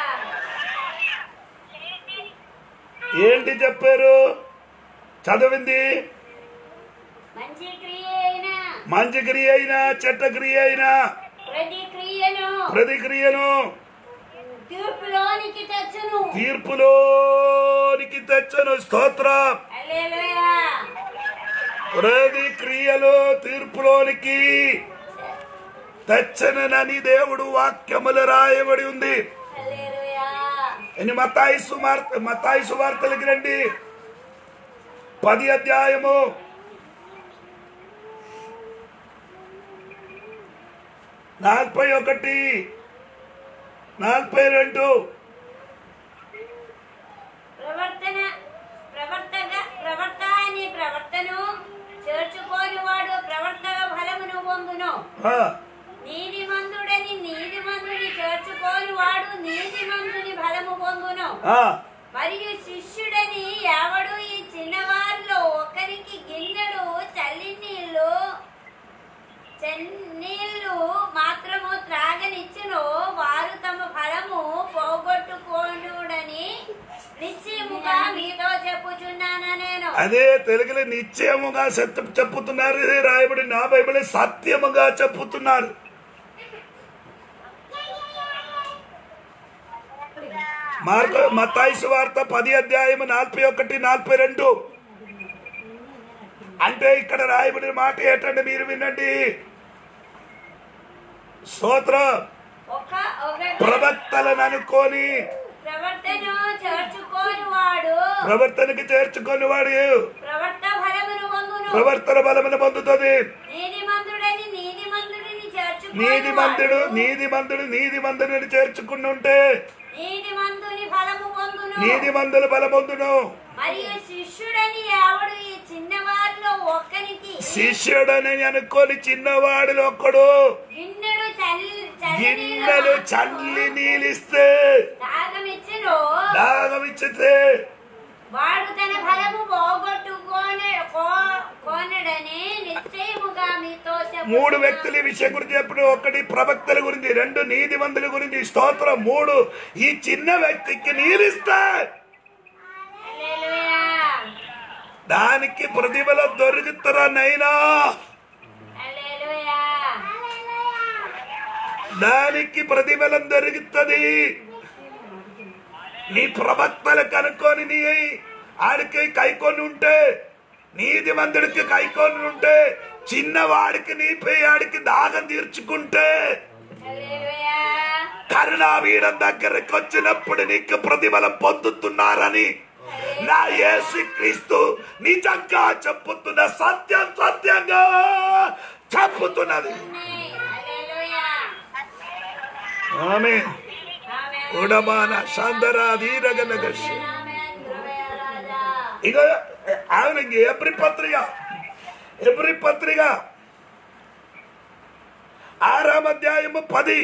ఏంటి చెప్పారు చదివింది? మంచి క్రియ అయినా మంచి క్రియ అయినా చెడ్డ క్రియ అయినా ప్రతి క్రియను ప్రతిక్రియను తీర్పులోనికి తెచ్చును. తీర్పులోనికి తెచ్చను. స్తోత్రం. హల్లెలూయా. ప్రతి క్రియలు తీర్పులోనికి తెచ్చనని దేవుడు వాక్యములు రాయబడి ఉంది. హల్లెలూయా. ఎన్ని మత్తాయి సువార్త మత్తాయి సువార్తలకి రండి. పది అధ్యాయము నలభై ఒకటి నలభై రెండు ప్రవర్తన ప్రవర్తక ప్రవర్త అనే ప్రవర్తను చేర్చుకోని వాడు ప్రవర్తక ఫలమును పొందును. ఆ, నీతిమంతుడని నీతిమంతుని చేర్చుకోని వాడు నీతిమంతుని ఫలము పొందును. ఆ, మరియు శిష్యుడని ఎవడు ఈ చిన్నవారిలో ఒకరికి గిన్నెడు చల్లి నీళ్లు చెన్నీళ్లు మాత్రము త్రాగనిచ్చును వారు తమ ఫలము పోగొట్టుకోనుడని నిశ్చయముగా మీతో చెప్పుచున్నాను నేను. అదే తెలుగులో నిశ్చయముగా సత్యం చెప్పుతున్నారు. ఇది రాయబడి నా బైబిల్ సత్యముగా చెప్పుతున్నారు. మార్కు మత్తాయి సువార్త పది అధ్యాయం నలభై ఒకటి నలభై రెండు అంటే ఇక్కడ రాయబడిన మాట ఏంటంటే మీరు వినండి. స్తోత్రం. ఒక ఒక ప్రవక్తలను అనుకోని ప్రవర్తను చేర్చుకోని వాడు ప్రవర్తనకి చేర్చుకొని వాడు ప్రవర్త ఫలమును పొందును. ప్రవర్తన బలమును పొందుతుంది. నీతిమంతుడని నీతిమంతుడిని చేర్చుకోని నీతిమంతుడు వాడు నీతిమంతుడు నీతిమంతుడిని చేర్చుకుని ఉంటే నీతిమంతుని ఫలము పొందును. నీతిమంతులు బలపొందును. మరియు శిష్యుడని ఎవడు ఈ చిన్నవారిలో ఒక్కరికి శిష్యుడని అనుకోని చిన్నవాడిలో ఒక్కడు గిన్నెడు చల్లి గిన్నెలు చల్లి నీలిస్తే దాగమిచ్చును దాగం ఇచ్చితే వాడు తన ఫలము పోగొట్టుకోనే కో- కోనడని నిశ్చయముగా మీతో చెప్పుచున్నాను. మూడు వ్యక్తుల ఈ విషయం గురించి చెప్పిన ఒకటి ప్రవక్తల గురించి, రెండు నీతిమంతుల గురించి. స్తోత్రం. మూడు ఈ చిన్న వ్యక్తికి నీరిస్తే హల్లెలూయా. దానికి ప్రతిఫలం దొరుకుతారా నైనా? హల్లెలూయా. దానికి ప్రతిఫలం దొరుకుతుంది. నీ ప్రవక్తలు కనుక్కొని నీ ఆడికి కైకొని ఉంటే, నీతిమంతుడికి కైకొని ఉంటే, చిన్నవాడికి నీ పేయాడికి దాగం తీర్చుకుంటే, హల్లెలూయా. కరుణావీడం దగ్గరకు వచ్చినప్పుడు నీకు ప్రతిఫలం పొందుతున్నారని నా యేసుక్రీస్తు నిజంగా చెప్పుతున్న సత్యం సత్యంగా చెప్పుతున్నది. హల్లెలూయా. ఆమేన్. ఆమేన్. ఉడమాన శాంతరాధీరగనగర్షి ఆమేన్. కృపయ రాజా. ఇక ఆమె ఎబ్రి పత్రిక ఎబ్రి పత్రిక ఆరాం అధ్యాయము పది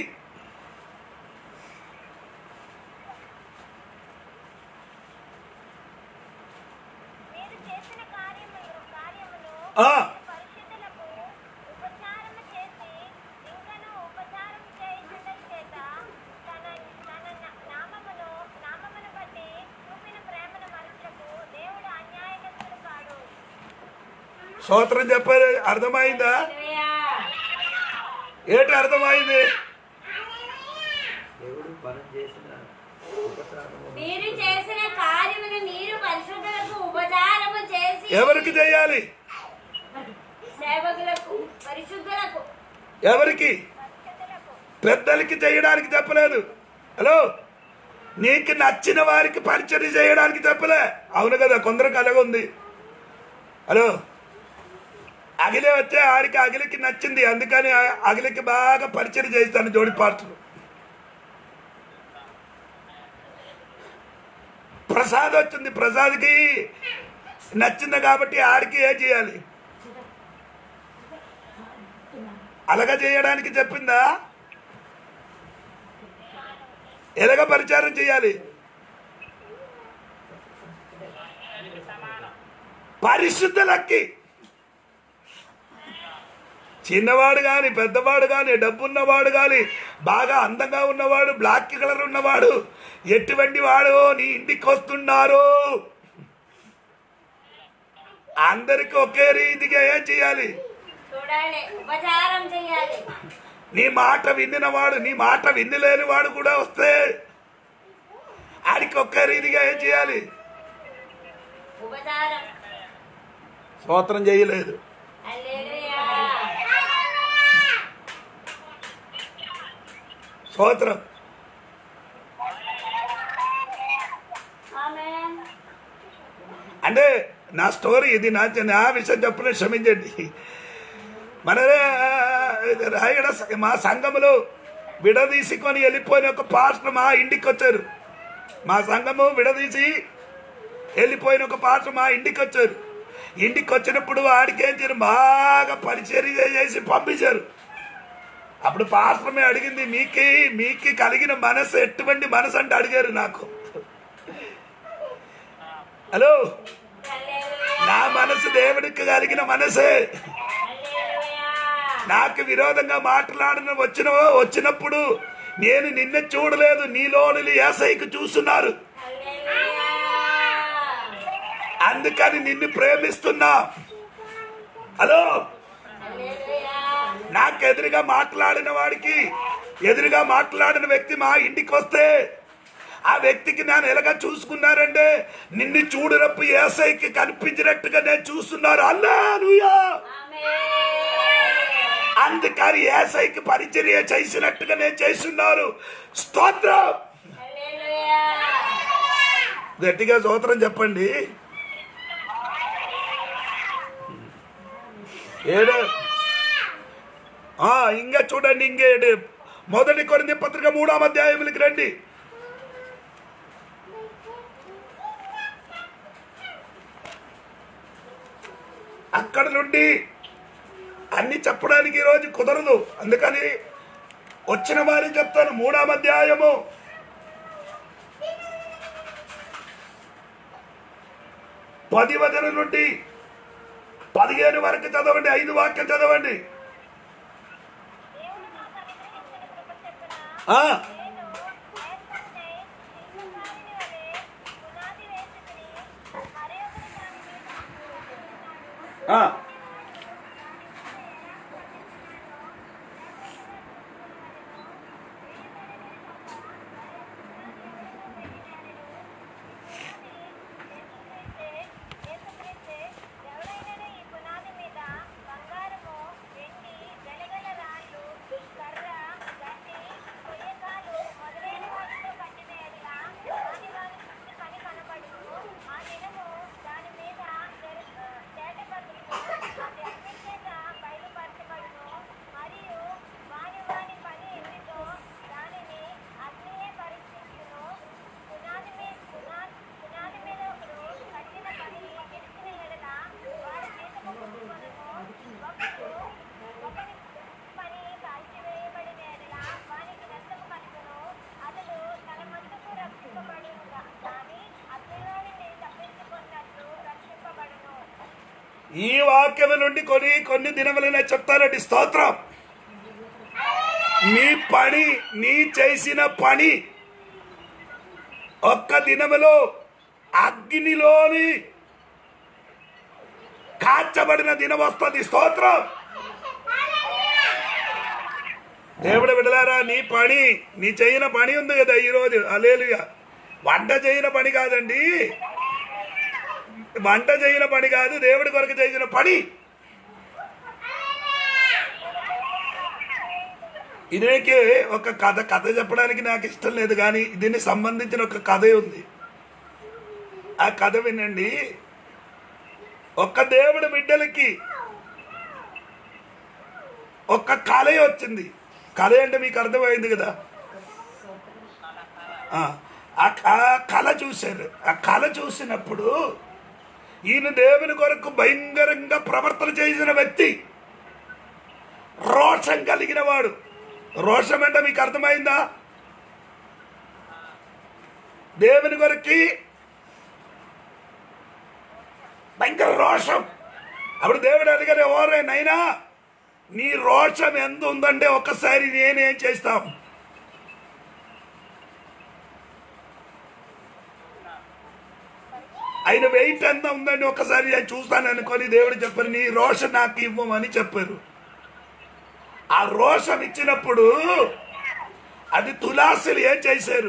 మీరు చేసిన కార్యములు కార్యములు ఆ, పరిశుద్ధులకు ఉపచారము చేసి ఇంకను ఉపచారం చేయుచుండట చేత తన తన నా- నామమును నామమును బట్టి చూపిన ప్రేమను మరుచుటకు దేవుడు అన్యాయగ్రస్తుడు కాడు. స్తోత్రం చెప్పారు. అర్థమైందా? హల్లెలూయా. ఏంటి అర్థమైంది? దేవుడు మనం చేసిన ఉపచారము మీరు చేసిన కార్యమును మీరు పరిశుద్ధులకు ఉపచారము చేసి ఎవరికి చేయాలి? సేవకులకు పరిశుద్ధులకు ఎవరికి? పెద్దలకి చేయడానికి చెప్పలేదు. హలో, నీకు నచ్చిన వారికి పరిచయం చేయడానికి చెప్పలే. అవును కదా, కొందరికి అలాగ ఉంది. హలో, అగిలే వచ్చే ఆడికి అగిలికి నచ్చింది, అందుకని ఆ- అగిలికి బాగా పరిచయం చేస్తాను జోడి పాటలు. ప్రసాద్ వచ్చింది, ప్రసాద్కి నచ్చింది కాబట్టి ఆడికి ఏం చేయాలి? అలాగా చేయడానికి చెప్పిందా? ఎలాగ పరిచారం చేయాలి? పరిశుద్ధులకి. చిన్నవాడు కానీ పెద్దవాడు కానీ డబ్బున్నవాడు కానీ బాగా అందంగా ఉన్నవాడు బ్లాక్ కలర్ ఉన్నవాడు ఎటువంటి వాడు నీ ఇంటికి వస్తున్నారు, అందరికి ఒకే రీతిగా ఏం చేయాలి? చూడాలి, ఉపచారం చేయాలి. నీ మాట విన్నినవాడు నీ మాట విన్నలేని వాడు కూడా వస్తే ఆడికి ఒకే రీతిగా ఏం చేయాలి? ఉపచారం. స్తోత్రం చేయలేదు. హల్లెలూయా. స్తోత్రం. ఆమేన్. అంటే నా స్టోరీ ఇది, నా నా విషయం చెప్పలే, క్షమించండి. మన రాయడ మా సంఘములో విడదీసుకొని వెళ్ళిపోయిన ఒక పాస్టర్ మా ఇంటికి వచ్చారు. మా సంఘము విడదీసి వెళ్ళిపోయిన ఒక పాస్టర్ మా ఇంటికి వచ్చారు. ఇంటికి వచ్చినప్పుడు ఆడికి ఏం చేయరు, బాగా పరిచర్య చేసి పంపించారు. అప్పుడు పాస్టర్మే అడిగింది, మీకి మీకి కలిగిన మనసు ఎటువంటి మనసు అంటే అడిగారు నాకు. హలో, నా మనసు దేవుడికి కలిగిన మనసే. నాకు విరోధంగా మాట్లాడిన వచ్చిన వచ్చినప్పుడు నేను నిన్ను చూడలేదు, నీలోని యేసయ్యకు చూస్తున్నారు, అందుకని నిన్ను ప్రేమిస్తున్నా. హలో, నాకు ఎదురుగా మాట్లాడిన వాడికి ఎదురుగా మాట్లాడిన వ్యక్తి మా ఇంటికి వస్తే ఆ వ్యక్తికి నేను ఎలాగా చూసుకున్నారంటే నిన్ను చూడరప్పు యేసయ్యకి కనిపించినట్టుగా నేను చూస్తున్నారు. హల్లెలూయా. అందుకని యేసయ్యకి పరిచర్య చేసినట్టుగా నేను చేస్తున్నారు. స్తోత్రం. గట్టిగా స్తోత్రం చెప్పండి. ఏడు ఇంకా చూడండి, ఇంకేడు మొదటి కొరింథీ పత్రిక మూడవ అధ్యాయములకి రండి. అక్కడ నుండి అన్ని చెప్పడానికి ఈరోజు కుదరదు, అందుకని వచ్చిన వారిని చెప్తాను. మూడవ అధ్యాయము పది వచనం నుండి పదిహేను వరకు చదవండి. ఐదు వాక్యం చదవండి. ఆ ఆ ఈ వాక్యం నుండి కొన్ని కొన్ని దినములనే చెప్తారండి. స్తోత్రం. నీ పని నీ చేసిన పని ఒక్క దినములో అగ్నిలోని కాచబడిన దినం వస్తుంది. స్తోత్రం. దేవుడు విడలారా, నీ పని నీ చేయన పని ఉంది కదా ఈరోజు. హల్లెలూయా. వంట చేయన పని కాదండి, వంట చేయన పని కాదు, దేవుడి కొరకు చేసిన పని. ఇదేకి ఒక కథ కథ చెప్పడానికి నాకు ఇష్టం లేదు, కానీ దీనికి సంబంధించిన ఒక కథ ఉంది. ఆ కథ వినండి. ఒక్క దేవుడి బిడ్డలకి ఒక్క కళ వచ్చింది. కళ అంటే మీకు అర్థమైంది కదా. ఆ కళ చూశారు. ఆ కళ చూసినప్పుడు ఈయన దేవుని కొరకు భయంకరంగా ప్రవర్తన చేసిన వ్యక్తి, రోషం కలిగిన వాడు. రోషం అంటే మీకు అర్థమైందా? దేవుని కొరకి భయంకర రోషం. అప్పుడు దేవుడు అడిగారు, ఎవరే నైనా నీ రోషం ఎంత ఉందంటే ఒక్కసారి నేనేం చేస్తాం. ఆయన వెయిట్ ఎంత ఉందండి ఒక్కసారి నేను చూస్తాను అనుకొని దేవుడు చెప్పారు, నీ రోషం నాకు ఇవ్వమని చెప్పారు. ఆ రోషం ఇచ్చినప్పుడు అది తులాసులు ఏం చేశారు?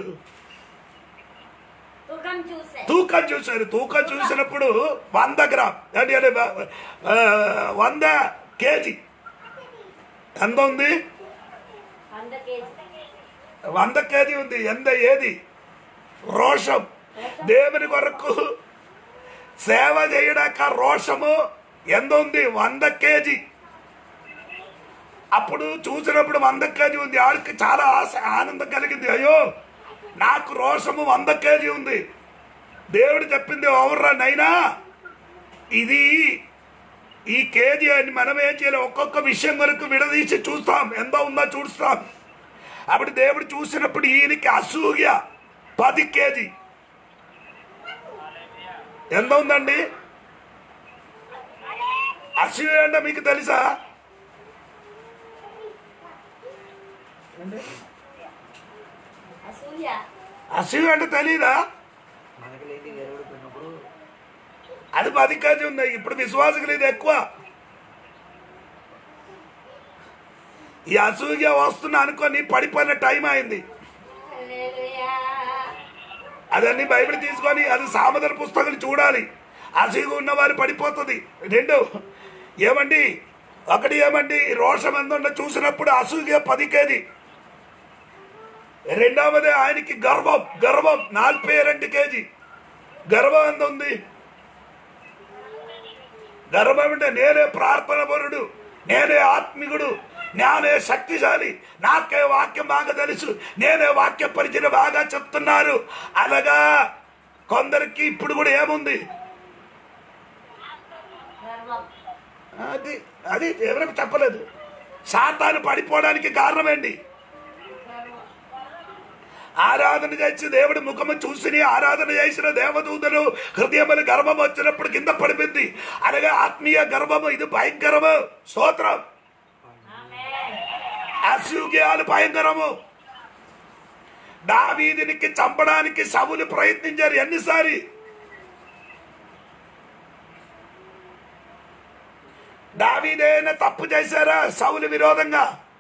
తూకం చూసే తూకం చూశారు. తూకం చూసినప్పుడు వంద గ్రామ్ అంటే అంటే ఆ, వంద కేజీ ఎంత ఉంది? వంద కేజీ వంద కేజీ ఉంది. ఎంత ఏది? రోషం. దేవుని కొరకు సేవ చేయడాక రోషము ఎంత ఉంది? వంద కేజీ. అప్పుడు చూసినప్పుడు వంద కేజీ ఉంది. ఆడికి చాలా ఆశ ఆనందం కలిగింది. అయ్యో నాకు రోషము వంద కేజీ ఉంది. దేవుడు చెప్పింది, ఓవర్రా నైనా ఇది ఈ కేజీ అని మనం ఏం చేయాలి? ఒక్కొక్క విషయం వరకు విడదీసి చూస్తాం, ఎంత ఉందో చూస్తాం. అప్పుడు దేవుడు చూసినప్పుడు ఈయనకి అసూయ పది కేజీ. ఎంత ఉందండి? అసూయ అంటే మీకు తెలుసా? అసూయ అసూయ అంటే తెలీదా? మనకి లేని ఎరువుడు పోయినప్పుడు అది పది కేజీ ఉంది. ఇప్పుడు విశ్వాసకులు ఇది ఎక్కువ. ఈ అసూయ వస్తున్నా అనుకొని పడిపోయిన టైం అయింది. హల్లెలూయా. అదన్నీ బైబిల్ తీసుకొని అది సామెతల పుస్తకాలు చూడాలి. అసూయ ఉన్న వారు పడిపోతుంది. రెండు ఏమండి, ఒకటి ఏమండి, రోషం ఎంత చూసినప్పుడు అసూయ పది కేజీ. రెండవది ఆయనకి గర్వం. గర్వం నలభై రెండు కేజీ. గర్వం ఎంత ఉంది? గర్వం అంటే నేనే ప్రార్థన పరుడు, నేనే ఆత్మికుడు, నేనే శక్తిశాలి, నాకే వాక్యం బాగా తెలుసు, నేనే వాక్య పరిచయం బాగా చెప్తున్నారు. అలాగా కొందరికి ఇప్పుడు కూడా ఏముంది? గర్వం. అది అది ఎవరికి చెప్పలేదు. సాతాను పడిపోవడానికి కారణం ఏంటి? ఆరాధన చేసి దేవుడి ముఖము చూసి ఆరాధన చేసిన దేవదూతలు హృదయములు గర్భం వచ్చినప్పుడు కింద పడిపోయింది. అనగా ఆత్మీయ గర్భము ఇది భయంకరము. స్తోత్రం. ఆమేన్. అసూయాలు భయంకరము. దావీదునికి చంపడానికి సౌలు ప్రయత్నించారు ఎన్నిసారి? దావీదేనా తప్పు చేశారా సౌలు విరోధంగా?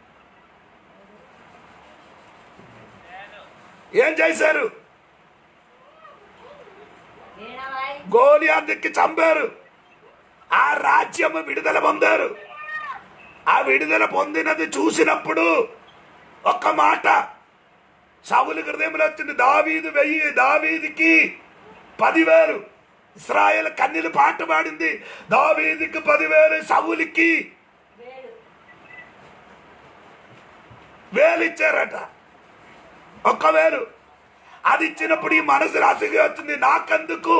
ఏం చేశారు? వీణవాయి గోలియాతుకి చంపారు. ఆ రాజ్యము విడుదల పొందారు. ఆ విడుదల పొందినది చూసినప్పుడు ఒక్క మాట సౌలు హృదయంలో వచ్చింది. దావీదు వెయ్యి, దావీదికి పదివేలు. ఇశ్రాయేల్ కన్నీలు పాట పాడింది. దావీదుకి పదివేలు, సౌలుకి వేలు. వేలు ఇచ్చారట. ఒక్క వేలు. అది ఇచ్చినప్పుడు ఈ మనసు రాసిగా వచ్చింది, నాకెందుకు?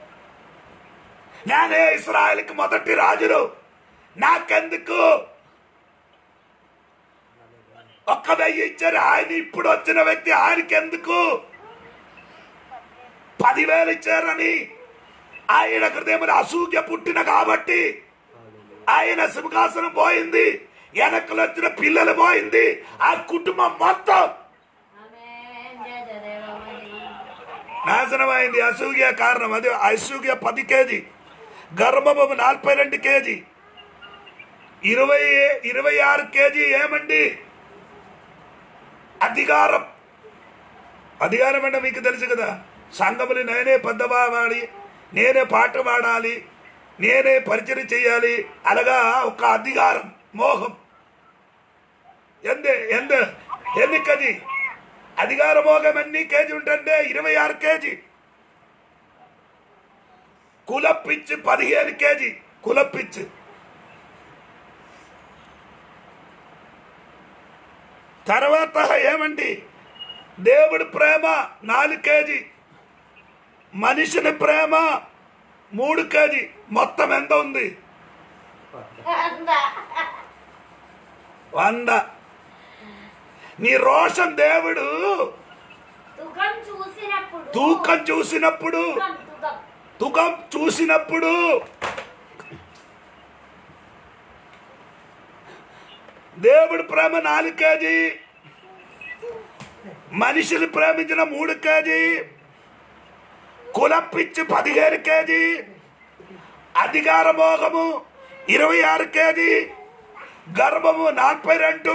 నేనే ఇశ్రాయేల్కి మొదటి రాజును, నాకెందుకు? ఒక్క వెయ్యి ఇచ్చారు. ఆయన ఇప్పుడు వచ్చిన వ్యక్తి, ఆయనకెందుకు పదివేలు ఇచ్చారని ఆయన హృదయంలో అసూయ పుట్టిన కాబట్టి ఆయన సింహాసనం పోయింది, వెనకలు వచ్చిన పిల్లలు పోయింది, ఆ కుటుంబం మొత్తం ఆమేన్. జయ జయ దేవమహిమ. నాశనం అయింది. అసూయ కారణం అది. అసూయ పది కేజీ, గర్భము నలభై రెండు కేజీ, ఇరవై ఇరవై ఆరు కేజీ ఏమండి? అధికారం. అధికారం అంటే మీకు తెలుసు కదా, సంఘములు నేనే పెద్దవాడి, నేనే పాట పాడాలి, నేనే పరిచయం చేయాలి. అలాగా ఒక అధికారం, మోహం. ఎందు ఎందు ఎన్ని కేజీ అధికార మోహం? ఎన్ని కేజీ ఉంటుంటే ఇరవై ఆరు కేజీ. కులపిచ్చి పదిహేను కేజీ. కులపిచ్చి తర్వాత ఏమండి? దేవుడి ప్రేమ నాలుగు కేజీ, మనిషిని ప్రేమ మూడు కేజీ. మొత్తం ఎంత ఉంది? వంద. వంద. నీ రోషం దేవుడు తుకం చూసినప్పుడు తూకం చూసినప్పుడు తుకం, తుకం. తుకం చూసినప్పుడు దేవుడు ప్రేమ నాలుగు కేజీ, మనుషులు ప్రేమించిన మూడు కేజీ, కులపిచ్చి పదిహేను కేజీ, అధికార మోహము ఇరవై ఆరు కేజీ, గర్భము నలభై రెండు,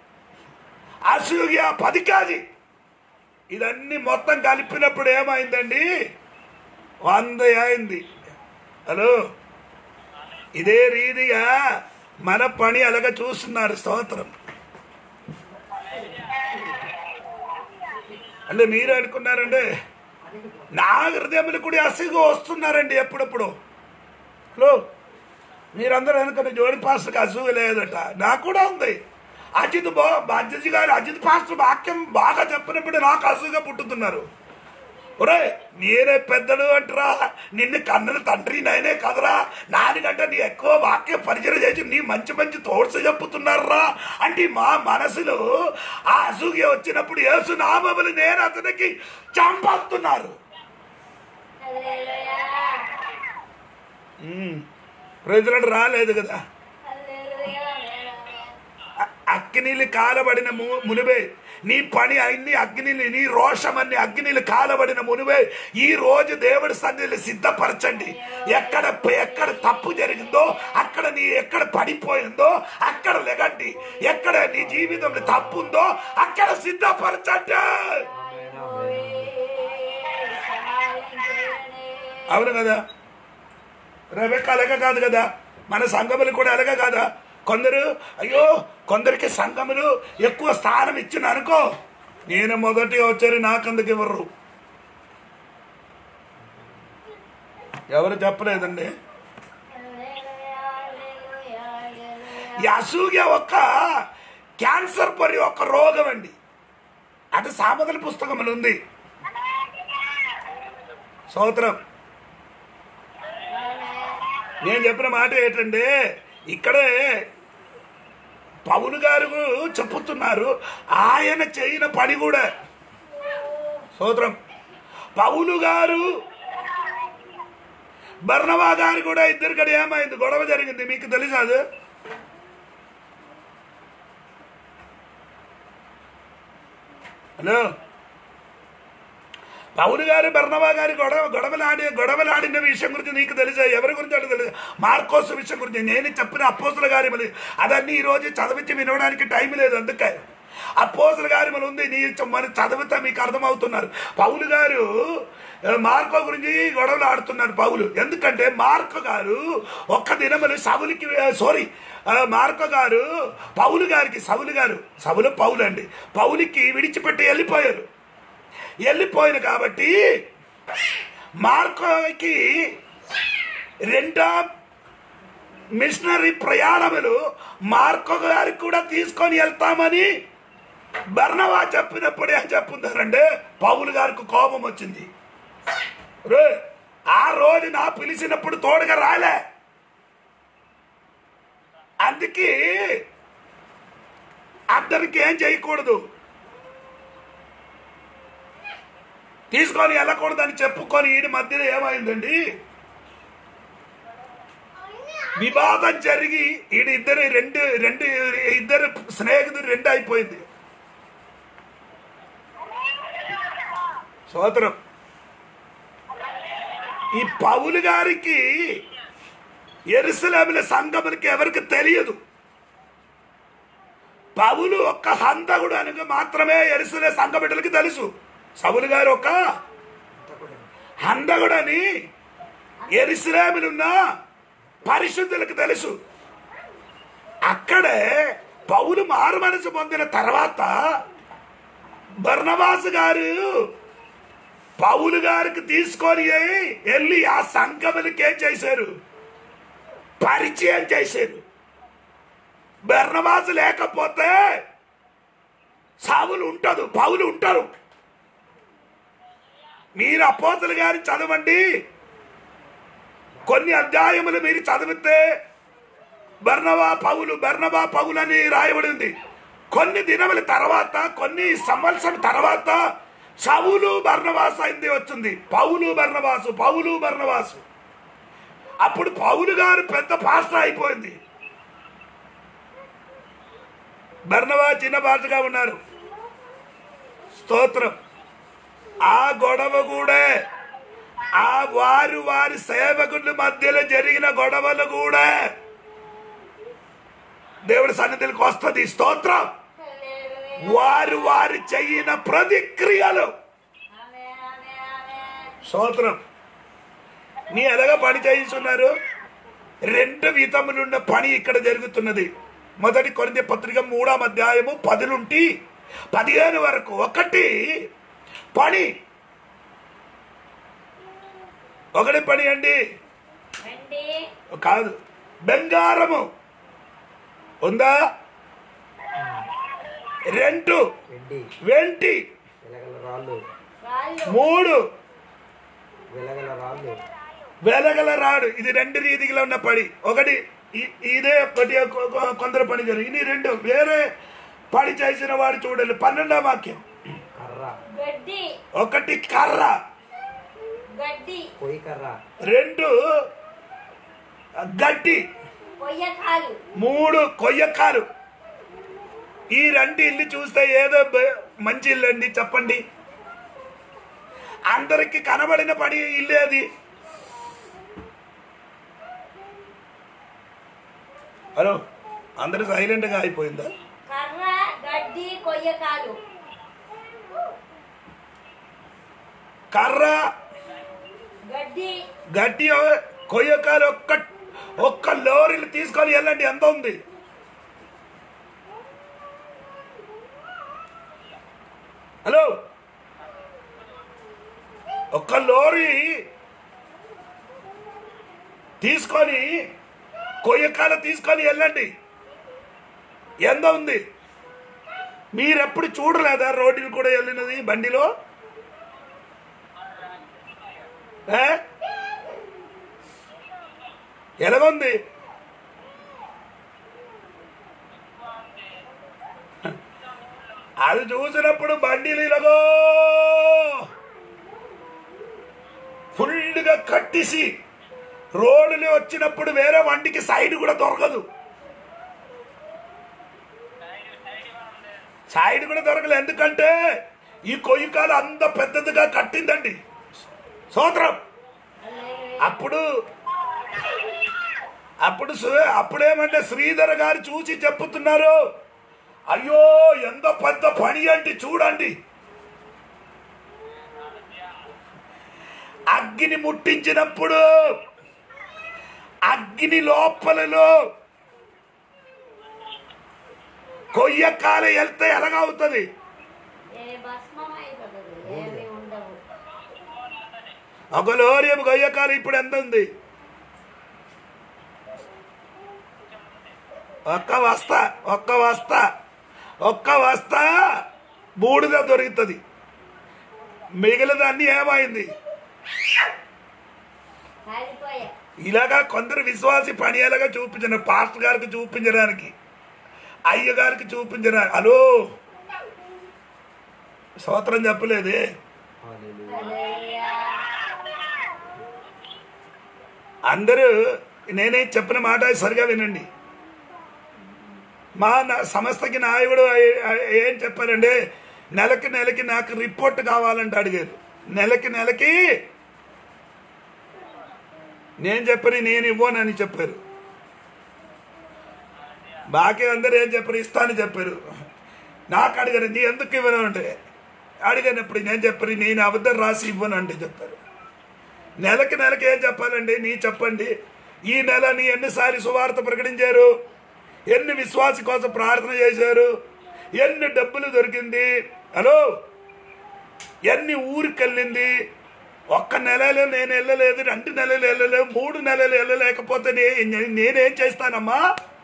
అసూయ పది కేజీ. ఇదన్నీ మొత్తం కలిపినప్పుడు ఏమైందండి? వంద అయింది. హలో, ఇదే రీతిగా మన పని అలాగ చూస్తున్నారు. స్తోత్రం. అంటే మీరు అనుకున్నారండి నా హృదయంలో కూడా అసూగా వస్తున్నారండి ఎప్పుడప్పుడు. హలో, మీరందరూ అనుకున్న జోడి పాస్టర్కి అసూయ లేదట, నాకు కూడా ఉంది. అజిత్ బా అజిత్ గారు అజిత్ పాస్టర్ వాక్యం బాగా చెప్పినప్పుడు నాకు అసూగా పుట్టుతున్నారు. ఒరే, నేనే పెద్దడు అంటరా, నిన్ను కన్నల తండ్రి నేనే కదరా, నానికంటే నీ ఎక్కువ వాక్య పరిచయం చేసి నీ మంచి మంచి తోడ్స్ చెప్పుతున్నారా అంటే మా మనసులో ఆ అసూయ వచ్చినప్పుడు యేసు నామములు నేను అతనికి చంపేస్తున్నారు. హల్లెలూయా, ప్రజలు రాలేదు కదా. హల్లెలూయా. అ- అగ్నిలు కాలబడిన ము- మునివే నీ పని అన్ని అగ్నిలు, నీ రోషం అన్ని అగ్నిలు కాలబడిన మునివే ఈ రోజు దేవుడి సన్నిధిని సిద్ధపరచండి. ఎక్కడ ఎక్కడ తప్పు జరిగిందో అక్కడ నీ ఎక్కడ పడిపోయిందో అక్కడ లెగండి. ఎక్కడ నీ జీవితంలో తప్పు ఉందో అక్కడ సిద్ధపరచండి. సహాయం చేయండి. అవును కదా, రెబెక్క అలాగ కాదు కదా, మన సంఘములు కూడా అలాగ కాదా? కొందరు అయ్యో కొందరికి సంఘములు ఎక్కువ స్థానం ఇచ్చిన అనుకో, నేను మొదటిగా వచ్చారు నాకందుకు ఇవ్వరు. ఎవరు చెప్పలేదండి. హల్లెలూయా, హల్లెలూయా, హల్లెలూయా. ఈ అసూయ ఒక్క క్యాన్సర్ పరి ఒక రోగం అండి. అది సామెతల పుస్తకములు ఉంది. స్తోత్రం. నేను చెప్పిన మాట ఏంటంటే, ఇక్కడే పౌలు గారు చెప్పుతున్నారు ఆయన చేయన పని కూడా. స్తోత్రం. పౌలు గారు బర్నబా గారు కూడా ఇద్దరు కూడా ఏమైంది, గొడవ జరిగింది, మీకు తెలుసా అది? హలో, పౌలు గారు బర్నబా గారి గొడవ గొడవలాడి గొడవలాడిన విషయం గురించి నీకు తెలుసా? ఎవరి గురించి అంటే తెలుసు? మార్కోస్ విషయం గురించి నేను చెప్పిన అపోస్తుల కార్యములు అదన్నీ ఈరోజు చదివించి వినడానికి టైం లేదు. అందుకే అపోస్తుల కార్యములు ఉంది, నీ మనం చదివితే మీకు అర్థమవుతున్నారు. పౌలు గారు మార్కో గురించి గొడవలు ఆడుతున్నారు పౌలు. ఎందుకంటే మార్కో గారు ఒక్క దినములు సవులికి సారీ మార్కో గారు పౌలు గారికి సవులు గారు సవులు పౌలు అండి పౌలికి విడిచిపెట్టి వెళ్ళిపోయారు. వెళ్ళిపోయిన కాబట్టి మార్కోకి రెండో మిషనరీ ప్రయాణములు మార్కో గారికి కూడా తీసుకొని వెళ్తామని బర్నబా చెప్పినప్పుడు ఏం చెప్పున్నారంటే పౌలు గారికి కోపం వచ్చింది. రే, ఆ రోజు నా పిలిచినప్పుడు తోడుగా రాలే, అందుకే అద్దరికి ఏం చేయకూడదు, తీసుకొని వెళ్ళకూడదని చెప్పుకొని ఈ మధ్యలో ఏమైందండి, వివాదం జరిగి ఈడు ఇద్దరు రెండు రెండు ఇద్దరు స్నేహితులు రెండు అయిపోయింది. సోదరం, ఈ పౌలు గారికి యెరూషలేముల సంఘములకి ఎవరికి తెలియదు. పౌలు ఒక్క హంతకుడు అనగా మాత్రమే యెరూషలేము సంఘ బిడ్డలకి తెలుసు. సౌలు గారు ఒక హంతకుడని యెరూషలేములున్న పరిశుద్ధులకు తెలుసు. అక్కడే పౌలు మారు మనసు పొందిన తర్వాత బర్నబాసు గారు పౌలు గారికి తీసుకొని వెళ్ళి ఆ సంఘములకి ఏం చేశారు, పరిచయం చేశారు. బర్నబాసు లేకపోతే సౌలు ఉంటాడు, పౌలు ఉంటారు. మీరు అపోస్తలుల గారిని చదవండి, కొన్ని అధ్యాయములు మీరు చదివితే బర్నబా పౌలు బర్నబా పౌలు అని రాయబడి ఉంది. కొన్ని దినముల తర్వాత, కొన్ని సంవత్సరం తర్వాత సౌలు బర్నబాసు అయింది వచ్చింది. పౌలు బర్నబాసు పౌలు బర్నబాసు అప్పుడు పౌలు గారు పెద్ద పాస్టర్ అయిపోయింది. బర్నబా చిన్న పాస్టర్గా ఉన్నారు. స్తోత్రం. ఆ గొడవ కూడా, ఆ వారు వారి సేవకుల మధ్యలో జరిగిన గొడవలు కూడా దేవుడి సన్నిధికి వస్తుంది. స్తోత్రం. వారు వారి చెయ్యిన ప్రతిక్రియలు. స్తోత్రం. నీ ఎలాగా పని చేయిస్తున్నారు? రెండు విధములున్న పని ఇక్కడ జరుగుతున్నది. మొదటి కొరింథీ పత్రిక మూడవ అధ్యాయము పది నుండి పదిహేను వరకు. ఒకటి పని, ఒకటి పని అండి కాదు, బంగారము ఉందా? రెండు వెండి వెంటి, వెలగల రాళ్ళు మూడు వెలగల రాళ్ళు వెలగల రాడు. ఇది రెండు రీతిగా ఉన్న పని. ఒకటి ఇ- ఇదే ఒకటి కొ- కొ- కొందరు పని జరిగింది. ఇది రెండు వేరే పని చేసిన వాడు చూడాలి. పన్నెండవ వాక్యం. కర్ర గడ్డి ఒకటి కర్ర, గడ్డి పొయ్యి కర్ర రెండు గడ్డి, కొయ్యకాలు మూడు కొయ్యకాలు. ఈ రెండు ఇల్లు చూస్తే ఏదో బ- మంచి ఇల్లు అండి చెప్పండి. అందరికి కనబడిన పని ఇల్లు అది. హలో, అందరు సైలెంట్గా అయిపోయిందా? కర్ర గడ్డి కొయ్యకాలు. కర్ర గడ్డి గడ్డి కొయ్యకాలు ఒక్క ఒక్క లోరీలు తీసుకొని వెళ్ళండి. ఎంత ఉంది? హలో, ఒక్క లోరీ తీసుకొని కొయ్యకాలు తీసుకొని వెళ్ళండి. ఎంత ఉంది? మీరెప్పుడు చూడలేదా రోడ్డులు కూడా వెళ్ళినది బండిలో? ఏ? ఎలాగుంది? అది చూసినప్పుడు బండిలు ఇలాగో ఫుల్గా కట్టేసి రోడ్డుని వచ్చినప్పుడు వేరే వండికి సైడ్ కూడా దొరకదు. సైడ్ కూడా దొరకలేదు. ఎందుకంటే ఈ కొయ్యకాలు అంత పెద్దదిగా కట్టిందండి. సూత్రం. అప్పుడు అప్పుడు సు- అప్పుడేమంటే శ్రీధర్ గారు చూసి చెప్పుతున్నారు, అయ్యో ఎంత పెద్ద పని అంటే చూడండి. అగ్ని ముట్టించినప్పుడు అగ్ని లోపలలో కొయ్యకాల వెళ్తే ఎలాగవుతుంది? ఏ భస్మం అయిపోతుంది, ఏమి ఉండవు. ఒక లోరీ కొయ్యకాలు ఇప్పుడు ఎంత ఉంది? ఒక్క వస్తా ఒక్క వస్తా ఒక్క వస్తా బూడిద దొరుకుతుంది. మిగిలినన్ని ఏమైంది? కాలిపోయా. ఇలాగా కొందరు విశ్వాసి పని ఎలాగా చూపించిన పాస్టర్ గారికి చూపించడానికి, అయ్య గారికి చూపించడానికి. హలో, స్తోత్రం చెప్పలేదే. హల్లెలూయా. అందరూ నేనే చెప్పిన మాట సరిగా వినండి. మా నా- సంస్థకి నాయకుడు ఏ- ఏం చెప్పారంటే, నెలకి నెలకి నాకు రిపోర్ట్ కావాలంటే అడిగారు. నెలకి నెలకి నేను చెప్పని నేను ఇవ్వనని చెప్పారు. బాకీ అందరూ ఏం చెప్పారు? ఇస్తానని చెప్పారు. నాకు అడిగారు, నీ ఎందుకు ఇవ్వను అంటే అడిగినప్పుడు నేను చెప్పారు, నేను అబద్ధం రాసి ఇవ్వను అంటే చెప్పారు. నెలకి నెలకి ఏం చెప్పాలండి? నీ చెప్పండి. ఈ నెల నీ ఎన్నిసార్లు సువార్త ప్రకటించారు? ఎన్ని విశ్వాసి కోసం ప్రార్థన చేశారు? ఎన్ని డబ్బులు దొరికింది? హలో, ఎన్ని ఊరికి వెళ్ళింది? ఒక్క నెలలో నేను వెళ్ళలేదు, రెండు నెలలు వెళ్ళలేదు, మూడు నెలలు వెళ్ళలేకపోతే నే- నేనేం చేస్తానమ్మా?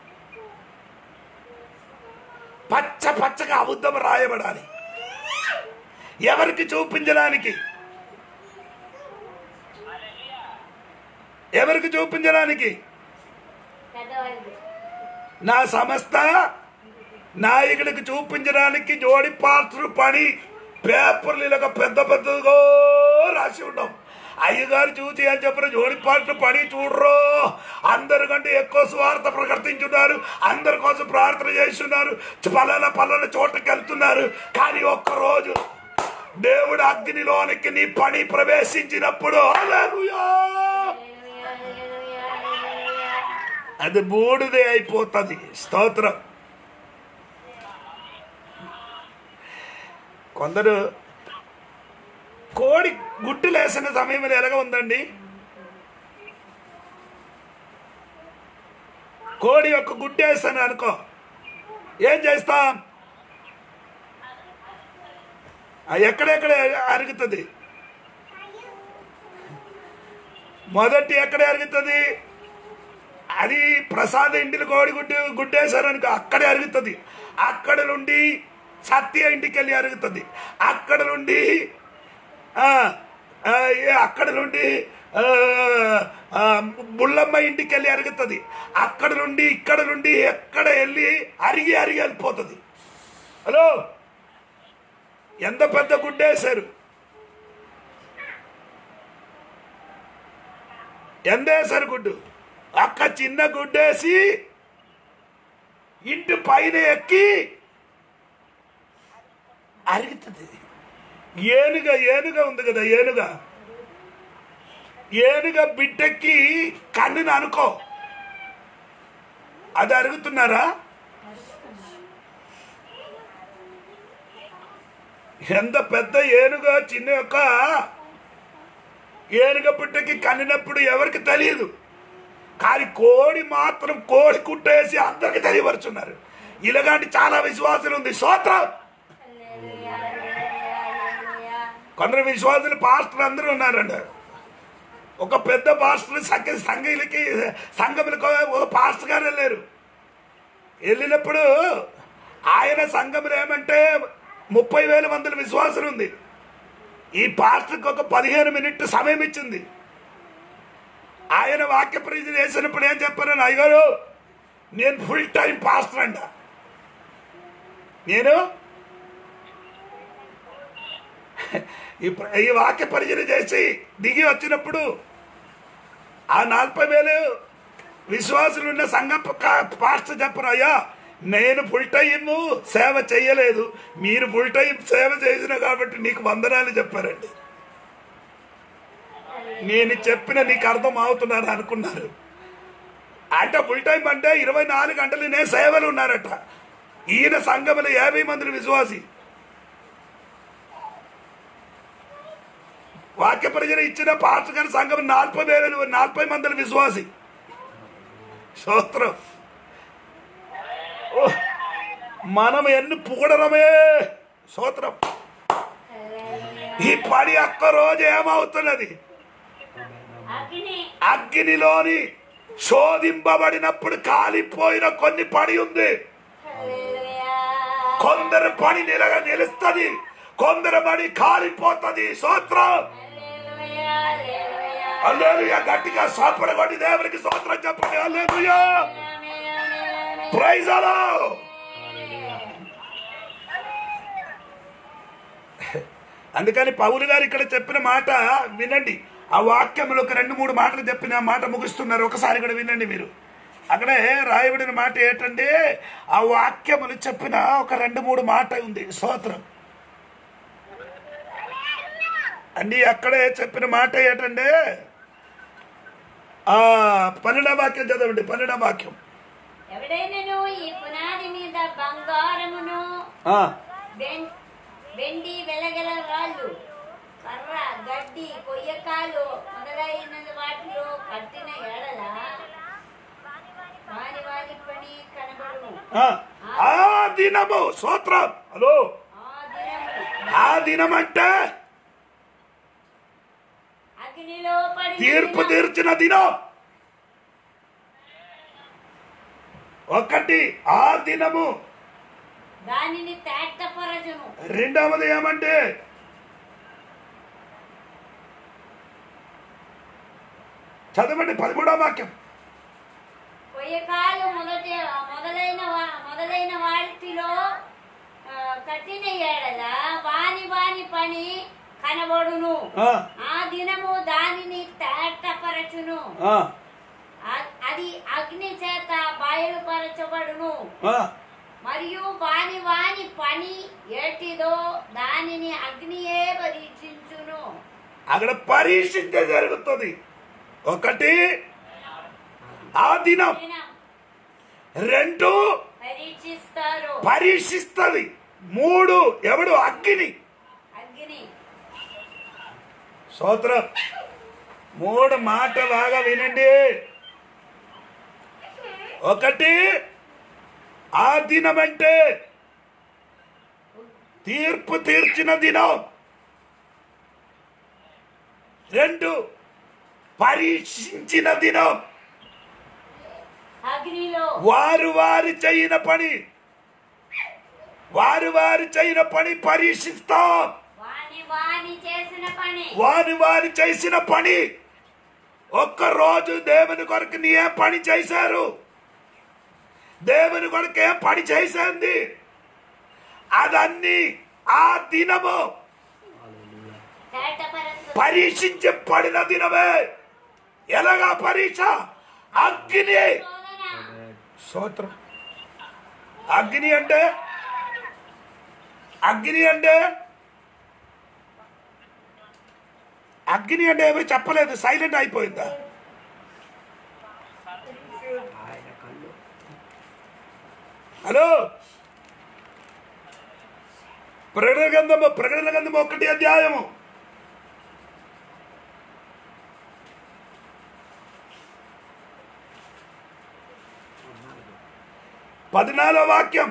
పచ్చ పచ్చగా అబద్ధం రాయబడాలి. ఎవరికి చూపించడానికి? ఎవరికి చూపించడానికి? పెద్దవాళ్ళకి నా సంస్థ నాయకుడికి చూపించడానికి జోడి పాత్ర పని పేపర్లు ఇలాగ పెద్ద పెద్దగా రాసి ఉన్నాం. అయ్యగారు చూసి అని చెప్పిన జోడి పాత్ర పని చూడరు, అందరికంటే ఎక్కువ స్వార్థ ప్రకటించున్నారు, అందరి కోసం ప్రార్థన చేస్తున్నారు, పలానా పలానా చోటకి వెళ్తున్నారు. కానీ ఒక్కరోజు దేవుడు అగ్నిలోనికి నీ పని ప్రవేశించినప్పుడు హల్లెలూయా అది బూడిదే అయిపోతుంది. స్తోత్రం. కొందరు కోడి గుడ్డులు వేసిన సమయంలో ఎలాగ ఉందండి, కోడి యొక్క గుడ్డు వేస్తాను అనుకో, ఏం చేస్తాం, ఎక్కడెక్కడ అరుగుతుంది, మొదటి ఎక్కడ అరుగుతుంది, అది ప్రసాద ఇంటిని కోడి గుడ్డు గుడ్డేశారనుకో అక్కడే అరుగుతుంది. అక్కడ నుండి సత్య ఇంటికి వెళ్ళి అరుగుతుంది. అక్కడ నుండి అక్కడ నుండి బుల్లమ్మ ఇంటికి వెళ్ళి అరుగుతుంది. అక్కడ నుండి ఇక్కడ నుండి ఎక్కడ వెళ్ళి అరిగి అరిగి వెళ్ళిపోతుంది. హలో, ఎంత పెద్ద గుడ్డేశారు, ఎంత వేశారు గుడ్డు, అక్క చిన్న గుడ్డేసి ఇంటి పైన ఎక్కి అరుగుతుంది. ఏనుగ ఏనుగ ఉంది కదా, ఏనుగ ఏనుగ బిడ్డకి కన్నుని అనుకో, అది అరుగుతున్నారా? ఎంత పెద్ద ఏనుగ చిన్న యొక్క ఏనుగ బిడ్డకి కన్నినప్పుడు ఎవరికి తెలియదు. కానీ కోడి మాత్రం కోడి కుట్టేసి అందరికి తెలియపరుచున్నారు. ఇలాంటి చాలా విశ్వాసాలు ఉంది. స్తోత్రం. కొందరు విశ్వాసులు పాస్టర్ అందరూ ఉన్నారండి. ఒక పెద్ద పాస్టర్ సంఘ సంఘీలకి సంఘములకు ఒక పాస్టర్ గారు వెళ్ళారు. వెళ్ళినప్పుడు ఆయన సంఘములు ఏమంటే ముప్పై వేల మంది విశ్వాసులు ఉంది. ఈ పాస్టర్కి ఒక పదిహేను మినిట్ సమయం ఇచ్చింది. ఆయన వాక్య ప్రజలు వేసినప్పుడు ఏం చెప్పారు, అయ్యారు నేను ఫుల్ టైం పాస్టర్ అంట, నేను ఈ వాక్య పరిచయం చేసి దిగి వచ్చినప్పుడు ఆ నలభై వేలు విశ్వాసులు ఉన్న సంఘం పాస్టర్ చెప్పరు, అయ్యా నేను ఫుల్ టైం సేవ చేయలేదు, మీరు ఫుల్ టైం సేవ చేసిన కాబట్టి నీకు వందనాలు చెప్పారండి. నేను చెప్పిన నీకు అర్థం అవుతున్నారు అనుకున్నారు. అంటే ఫుల్ టైం అంటే ఇరవై నాలుగు గంటలు నేను సేవలు ఉన్నారట. ఈయన సంఘంలో యాభై మంది విశ్వాసి వాక్య పరిచయం ఇచ్చిన పాస్టర్ గారి సంఘం నలభై వేలు నలభై మంది విశ్వాసి. స్తోత్రం. మనం ఎన్ని పొగడమే. స్తోత్రం. ఈ పని ఒక్క రోజు ఏమవుతున్నది, అగ్నిలోని శోధింపబడినప్పుడు కాలిపోయిన కొన్ని పని ఉంది. కొందరు పని నిలగ నిలుస్తుంది, కొందరు పని కాలిపోతుంది. స్తోత్రం. హల్లెలూయా. గట్టిగా సోపడ కొట్టి దేవునికి స్తోత్రం చెప్పండి. హల్లెలూయా. Praise the lord. అందుకని పౌలు గారు ఇక్కడ చెప్పిన మాట వినండి. ఆ వాక్యంలో ఒక రెండు మూడు మాటలు చెప్పిన మాట ముగిస్తున్నారు. ఒకసారి కూడా వినండి మీరు. అక్కడే రాయబడిన మాట ఏంటంటే ఆ వాక్యములు చెప్పిన ఒక రెండు మూడు మాట ఉంది. స్తోత్రం అండి. అక్కడే చెప్పిన మాట ఏంటంటే ఆ పన్నెండవ వాక్యం చదవండి. పన్నెండవ వాక్యం. ఎవడైనను ఈ పునాది మీద బంగారమును వెండి వెలగల రాళ్ళు కర్ర గడ్డి కొయ్యకాలు మొదలైన వాటిలో కట్టిన ఎడల వాని వాని పని కనబడును. ఆ దినము. స్తోత్రం. హలో, ఆ దినం అంటే అగ్నిలో పడి తీర్పు తీర్చిన దినం. ఒకటి ఆ దినము, దానిని తేటపరచును. రెండవది ఏమంటే చదవండి పదమూడవ వాక్యం. కొయ్యకాలు మొదటి మొదలైన వా- మొదలైన వాటిలో ఆ, కట్టిన ఎడల వాని వాని పని కనబడును. ఆ, ఆ దినము దానిని తేటపరచును. ఆ, అ- అది అగ్ని చేత బయలుపరచబడును. ఆ. మరియు వాని వాని పని ఏటిదో దానిని అగ్నియే పరీక్షించును. అక్కడ పరీక్షించే జరుగుతుంది. ఒకటి ఆ దినం, దినం రెండు పరీక్షిస్తారు. పరీక్షిస్తుంది, మూడు ఎవడు అగ్ని. అగ్ని స్తోత్రం. మూడు మాట బాగా వినండి. ఒకటి ఆ దినం అంటే తీర్పు తీర్చిన దినం. రెండు పరీక్షించిన దినం. అగ్నిలో వారు వారు చేయన పని వారు వారు చేయన పని పరీక్షిస్తాం. వాని వాని చేసిన పని వారు వారు చేసిన పని. ఒక్క రోజు దేవుని కొరకు నీ ఏం పని చేశారు? దేవుని కొరకు ఏం పని చేసింది? అదన్నీ ఆ దినము తేటపరచు. పరీక్షించబడిన దినమే. ఎలాగా పరీక్ష? అగ్ని. శోధన. స్తోత్రం. అగ్ని అంటే అగ్ని అంటే అగ్ని అంటే ఎవరు చెప్పలేదు, సైలెంట్ అయిపోయిందా? ఆయన కళ్ళు హలో, ప్రకటన గ్రంథము ప్రకటన గ్రంథము ఒకటి అధ్యాయము పద్నాలుగో వాక్యం.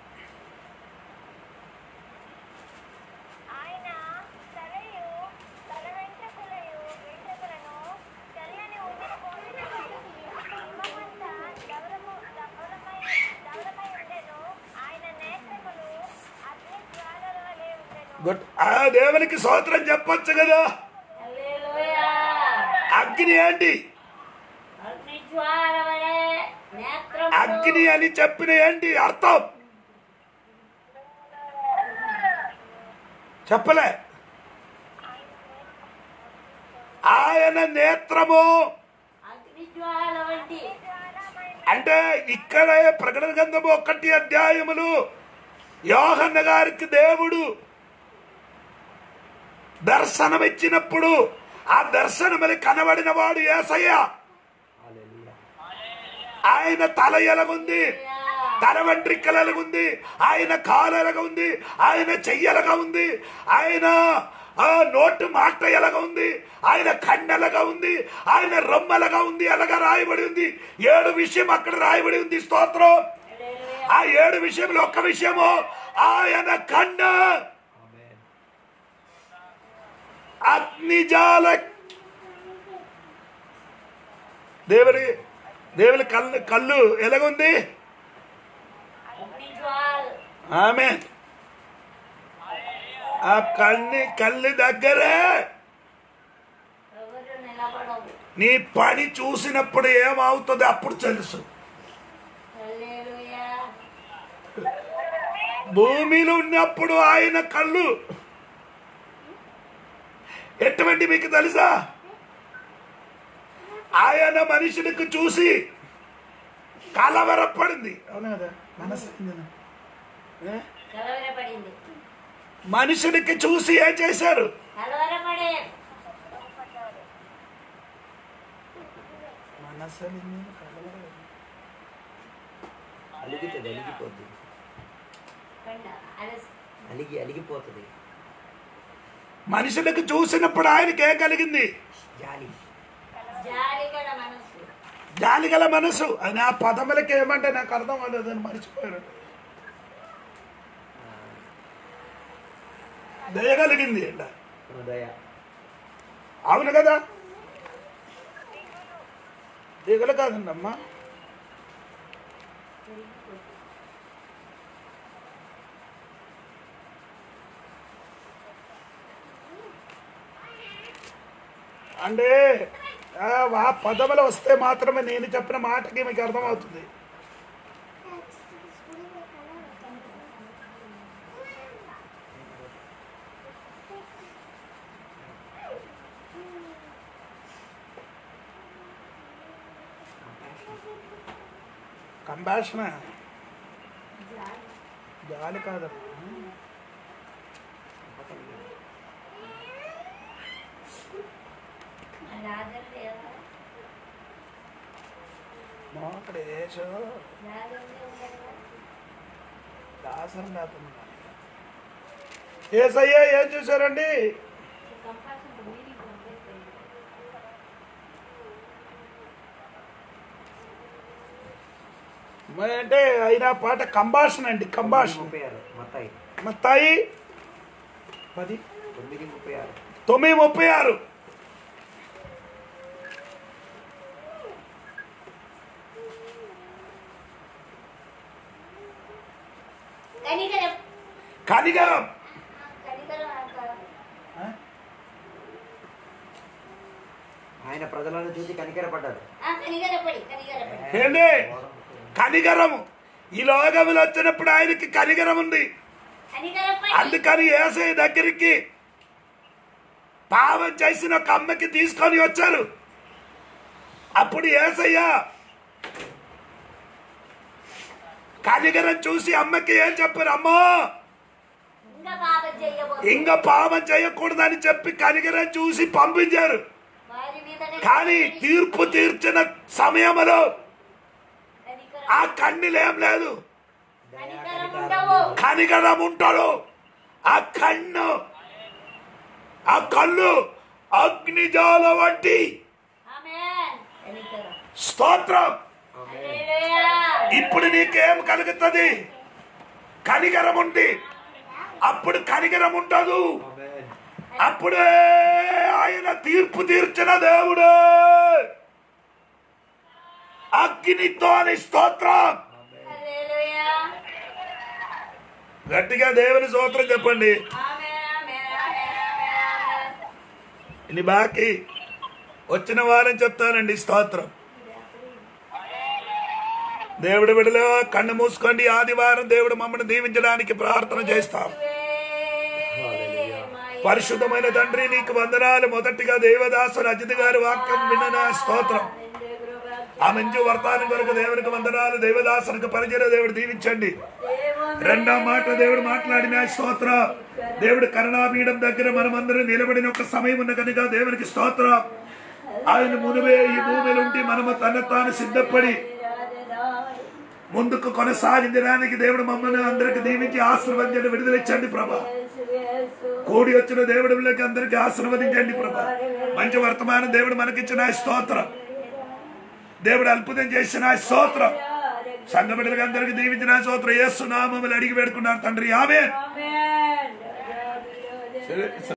ఆయన తలయు తల వెంట్రుకలయు వెంట్రుకలను తెల్లని ఊదిపోయిన హిమమంతా ధవలము ధవలమై ధవలమై ఉండెను. ఆయన నేత్రములు అగ్ని జ్వాలల వలె ఉండెను. గుడ్. ఆ దేవునికి స్తోత్రం చెప్పొచ్చు కదా. హల్లెలూయా. అగ్ని ఏంటి? అగ్ని జ్వాల వలె నేత్రములు. అగ్ని అని చెప్పిన ఏంటి అర్థం? చెప్పలే. ఆయన నేత్రము అగ్ని జ్వాల వంటి. అంటే ఇక్కడే ప్రకటన గ్రంథము ఒకటి అధ్యాయములు యోహన్న గారికి దేవుడు దర్శనం ఇచ్చినప్పుడు ఆ దర్శనమని కనబడిన వాడు యేసయ్య. హల్లెలూయా. ఆయన తల ఎలాగుంది, తల వెంట్రికలు ఎలాగుంది, ఆయన కాలు ఎలాగ ఉంది, ఆయన చెయ్యలగా ఉంది, ఆయన ఆ నోటు మాట ఎలాగ ఉంది, ఆయన కన్నెలగా ఉంది, ఆయన రొమ్మెలగా ఉంది, ఎలాగా రాయబడి ఉంది. ఏడు విషయం అక్కడ రాయబడి ఉంది. స్తోత్రం. ఆ ఏడు విషయంలో ఒక్క విషయము ఆయన కన్న ఆమేన్. అగ్నిజాల. దేవుని దేవుని కళ్ళు కళ్ళు ఎలాగుంది? అగ్ని జ్వాల. ఆమె ఆ కళ్ళి కళ్ళు దగ్గరే ఎవరు నిలబడవు. నీ పని చూసినప్పుడు ఏమవుతుంది అప్పుడు తెలుసు. హల్లెలూయా. భూమిలో ఉన్నప్పుడు ఆయన కళ్ళు ఎటువంటి మీకు తెలుసా? ఆయన మనుషునికి చూసి కలవరపడింది. అవునా కదా? మనసు ఏ? కలవరపడింది. మనుషునికి చూసి ఏం చేశారు? కలవరపడే. అలిగితే అలిగిపోతుంది. కన్న- అలస్- అలిగి అలిగిపోతుంది. మనుషులకు చూసినప్పుడు ఆయనకి ఏం కలిగింది? జాలి. జాలిగల మనసు. జాలిగల మనసు. అని ఆ పదములకి ఏమంటే నాకు అర్థం అవ్వలేదు, అని మర్చిపోయారు. దయ కలిగింది అంట. హృదయ. అవును కదా? దిగులు కాదండి అమ్మా. అంటే ఆ ఆ పదములు వస్తే మాత్రమే నేను చెప్పిన మాటకి మీకు అర్థమవుతుంది. కంబాషణ జాలి కాదమ్మా. రాజన్ లేదా మోకడు ఏసు రాజన్ లేదా దాసరం లేకుండా ఏసయ్యా ఏం చూశారండి? కంపాషన్ మీనింగ్ ఉంది. మరి అంటే అయినా పాట కంబాషణ అండి, కంబాషణ. ముప్పై ఆరు మత్తాయి మత్తాయి పది తొమ్మిది ముప్పై ఆరు తొమ్మిది ముప్పై ఆరు కనికరం కనికరం. కనికరం ఆ? ఆయన ప్రజలను చూసి కనికరపడ్డారు. కనికరపడి కనికరపడి ఏంటి కనికరము? ఈ లోకములు వచ్చినప్పుడు ఆయనకి కనికరం ఉంది. కనికరపడి అందుకని యేసయ్య దగ్గరికి పాపం చేసిన ఒక అమ్మకి తీసుకొని వచ్చారు. అప్పుడు యేసయ్య కనికరం చూసి అమ్మకి ఏం చెప్పారు? అమ్మా ఇంకా పాపం చేయబోతుంది. ఇంకా పాపం చేయకూడదని చెప్పి కనికరం చూసి పంపించారు. వారి మీదనే కానీ తీర్పు తీర్చిన సమయంలో కనికరం ఆ కన్నీలేం లేదు, కనికరం ఉండవు. కనికరం ఉంటాడు. ఆ కన్ను ఆ కళ్ళు అగ్నిజాల వంటి. ఆమేన్. కనికరం. స్తోత్రం. హల్లెలూయా. ఇప్పుడు నీకేం కలుగుతుంది? కనికరం ఉంది. అప్పుడు కనికరం ఉండదు. అప్పుడే ఆయన తీర్పు తీర్చిన దేవుడు. అగ్నితోని స్తోత్రం. హల్లెలూయా. గట్టిగా దేవుని స్తోత్రం చెప్పండి. ఆమేన్, ఆమేన్, ఆమేన్, ఆమేన్, ఆమేన్. ఇది బాకీ వచ్చిన వారం చెప్తానండి స్తోత్రం. దేవుడి విడలో కన్ను మూసుకోండి. ఆదివారం దేవుడు మమ్మల్ని దీవించడానికి ప్రార్థన చేస్తాం. పరిశుద్ధమైన తండ్రి నీకు వందనాలు. మొదటిగా దేవదాసు అజిత్ గారి వాక్యం విన్న స్తోత్రం. ఆ మంచి వర్తానం కొరకు దేవునికి వందనాలు. దేవదాసునికి పరిచయ దేవుడు దీవించండి. రెండో మాట దేవుడు మాట్లాడిన స్తోత్రం. దేవుడు కరుణాపీఠం దగ్గర మనమందరం నిలబడిన ఒక సమయం ఉన్న కనుక దేవునికి స్తోత్రం. ఆయన మునువే ఈ భూమిలో ఉండి మనము తన తాను సిద్ధపడి ముందుకు కొనసాగించడానికి దేవుడు మమ్మల్ని అందరికి దీవించి ఆశీర్వదించండి. విడుదలిచ్చండి ప్రభా. కూడి వచ్చిన దేవుడు అందరికి ఆశీర్వదించండి ప్రభా. మంచి వర్తమానం దేవుడు మనకిచ్చిన స్తోత్రం. దేవుడు అద్భుతం చేసిన స్తోత్రం. సంఘ బిడ్డలకు అందరికి దీవించిన స్తోత్రం. యేసు నామములో అడిగి వేడుకున్నారు తండ్రి. ఆమేన్.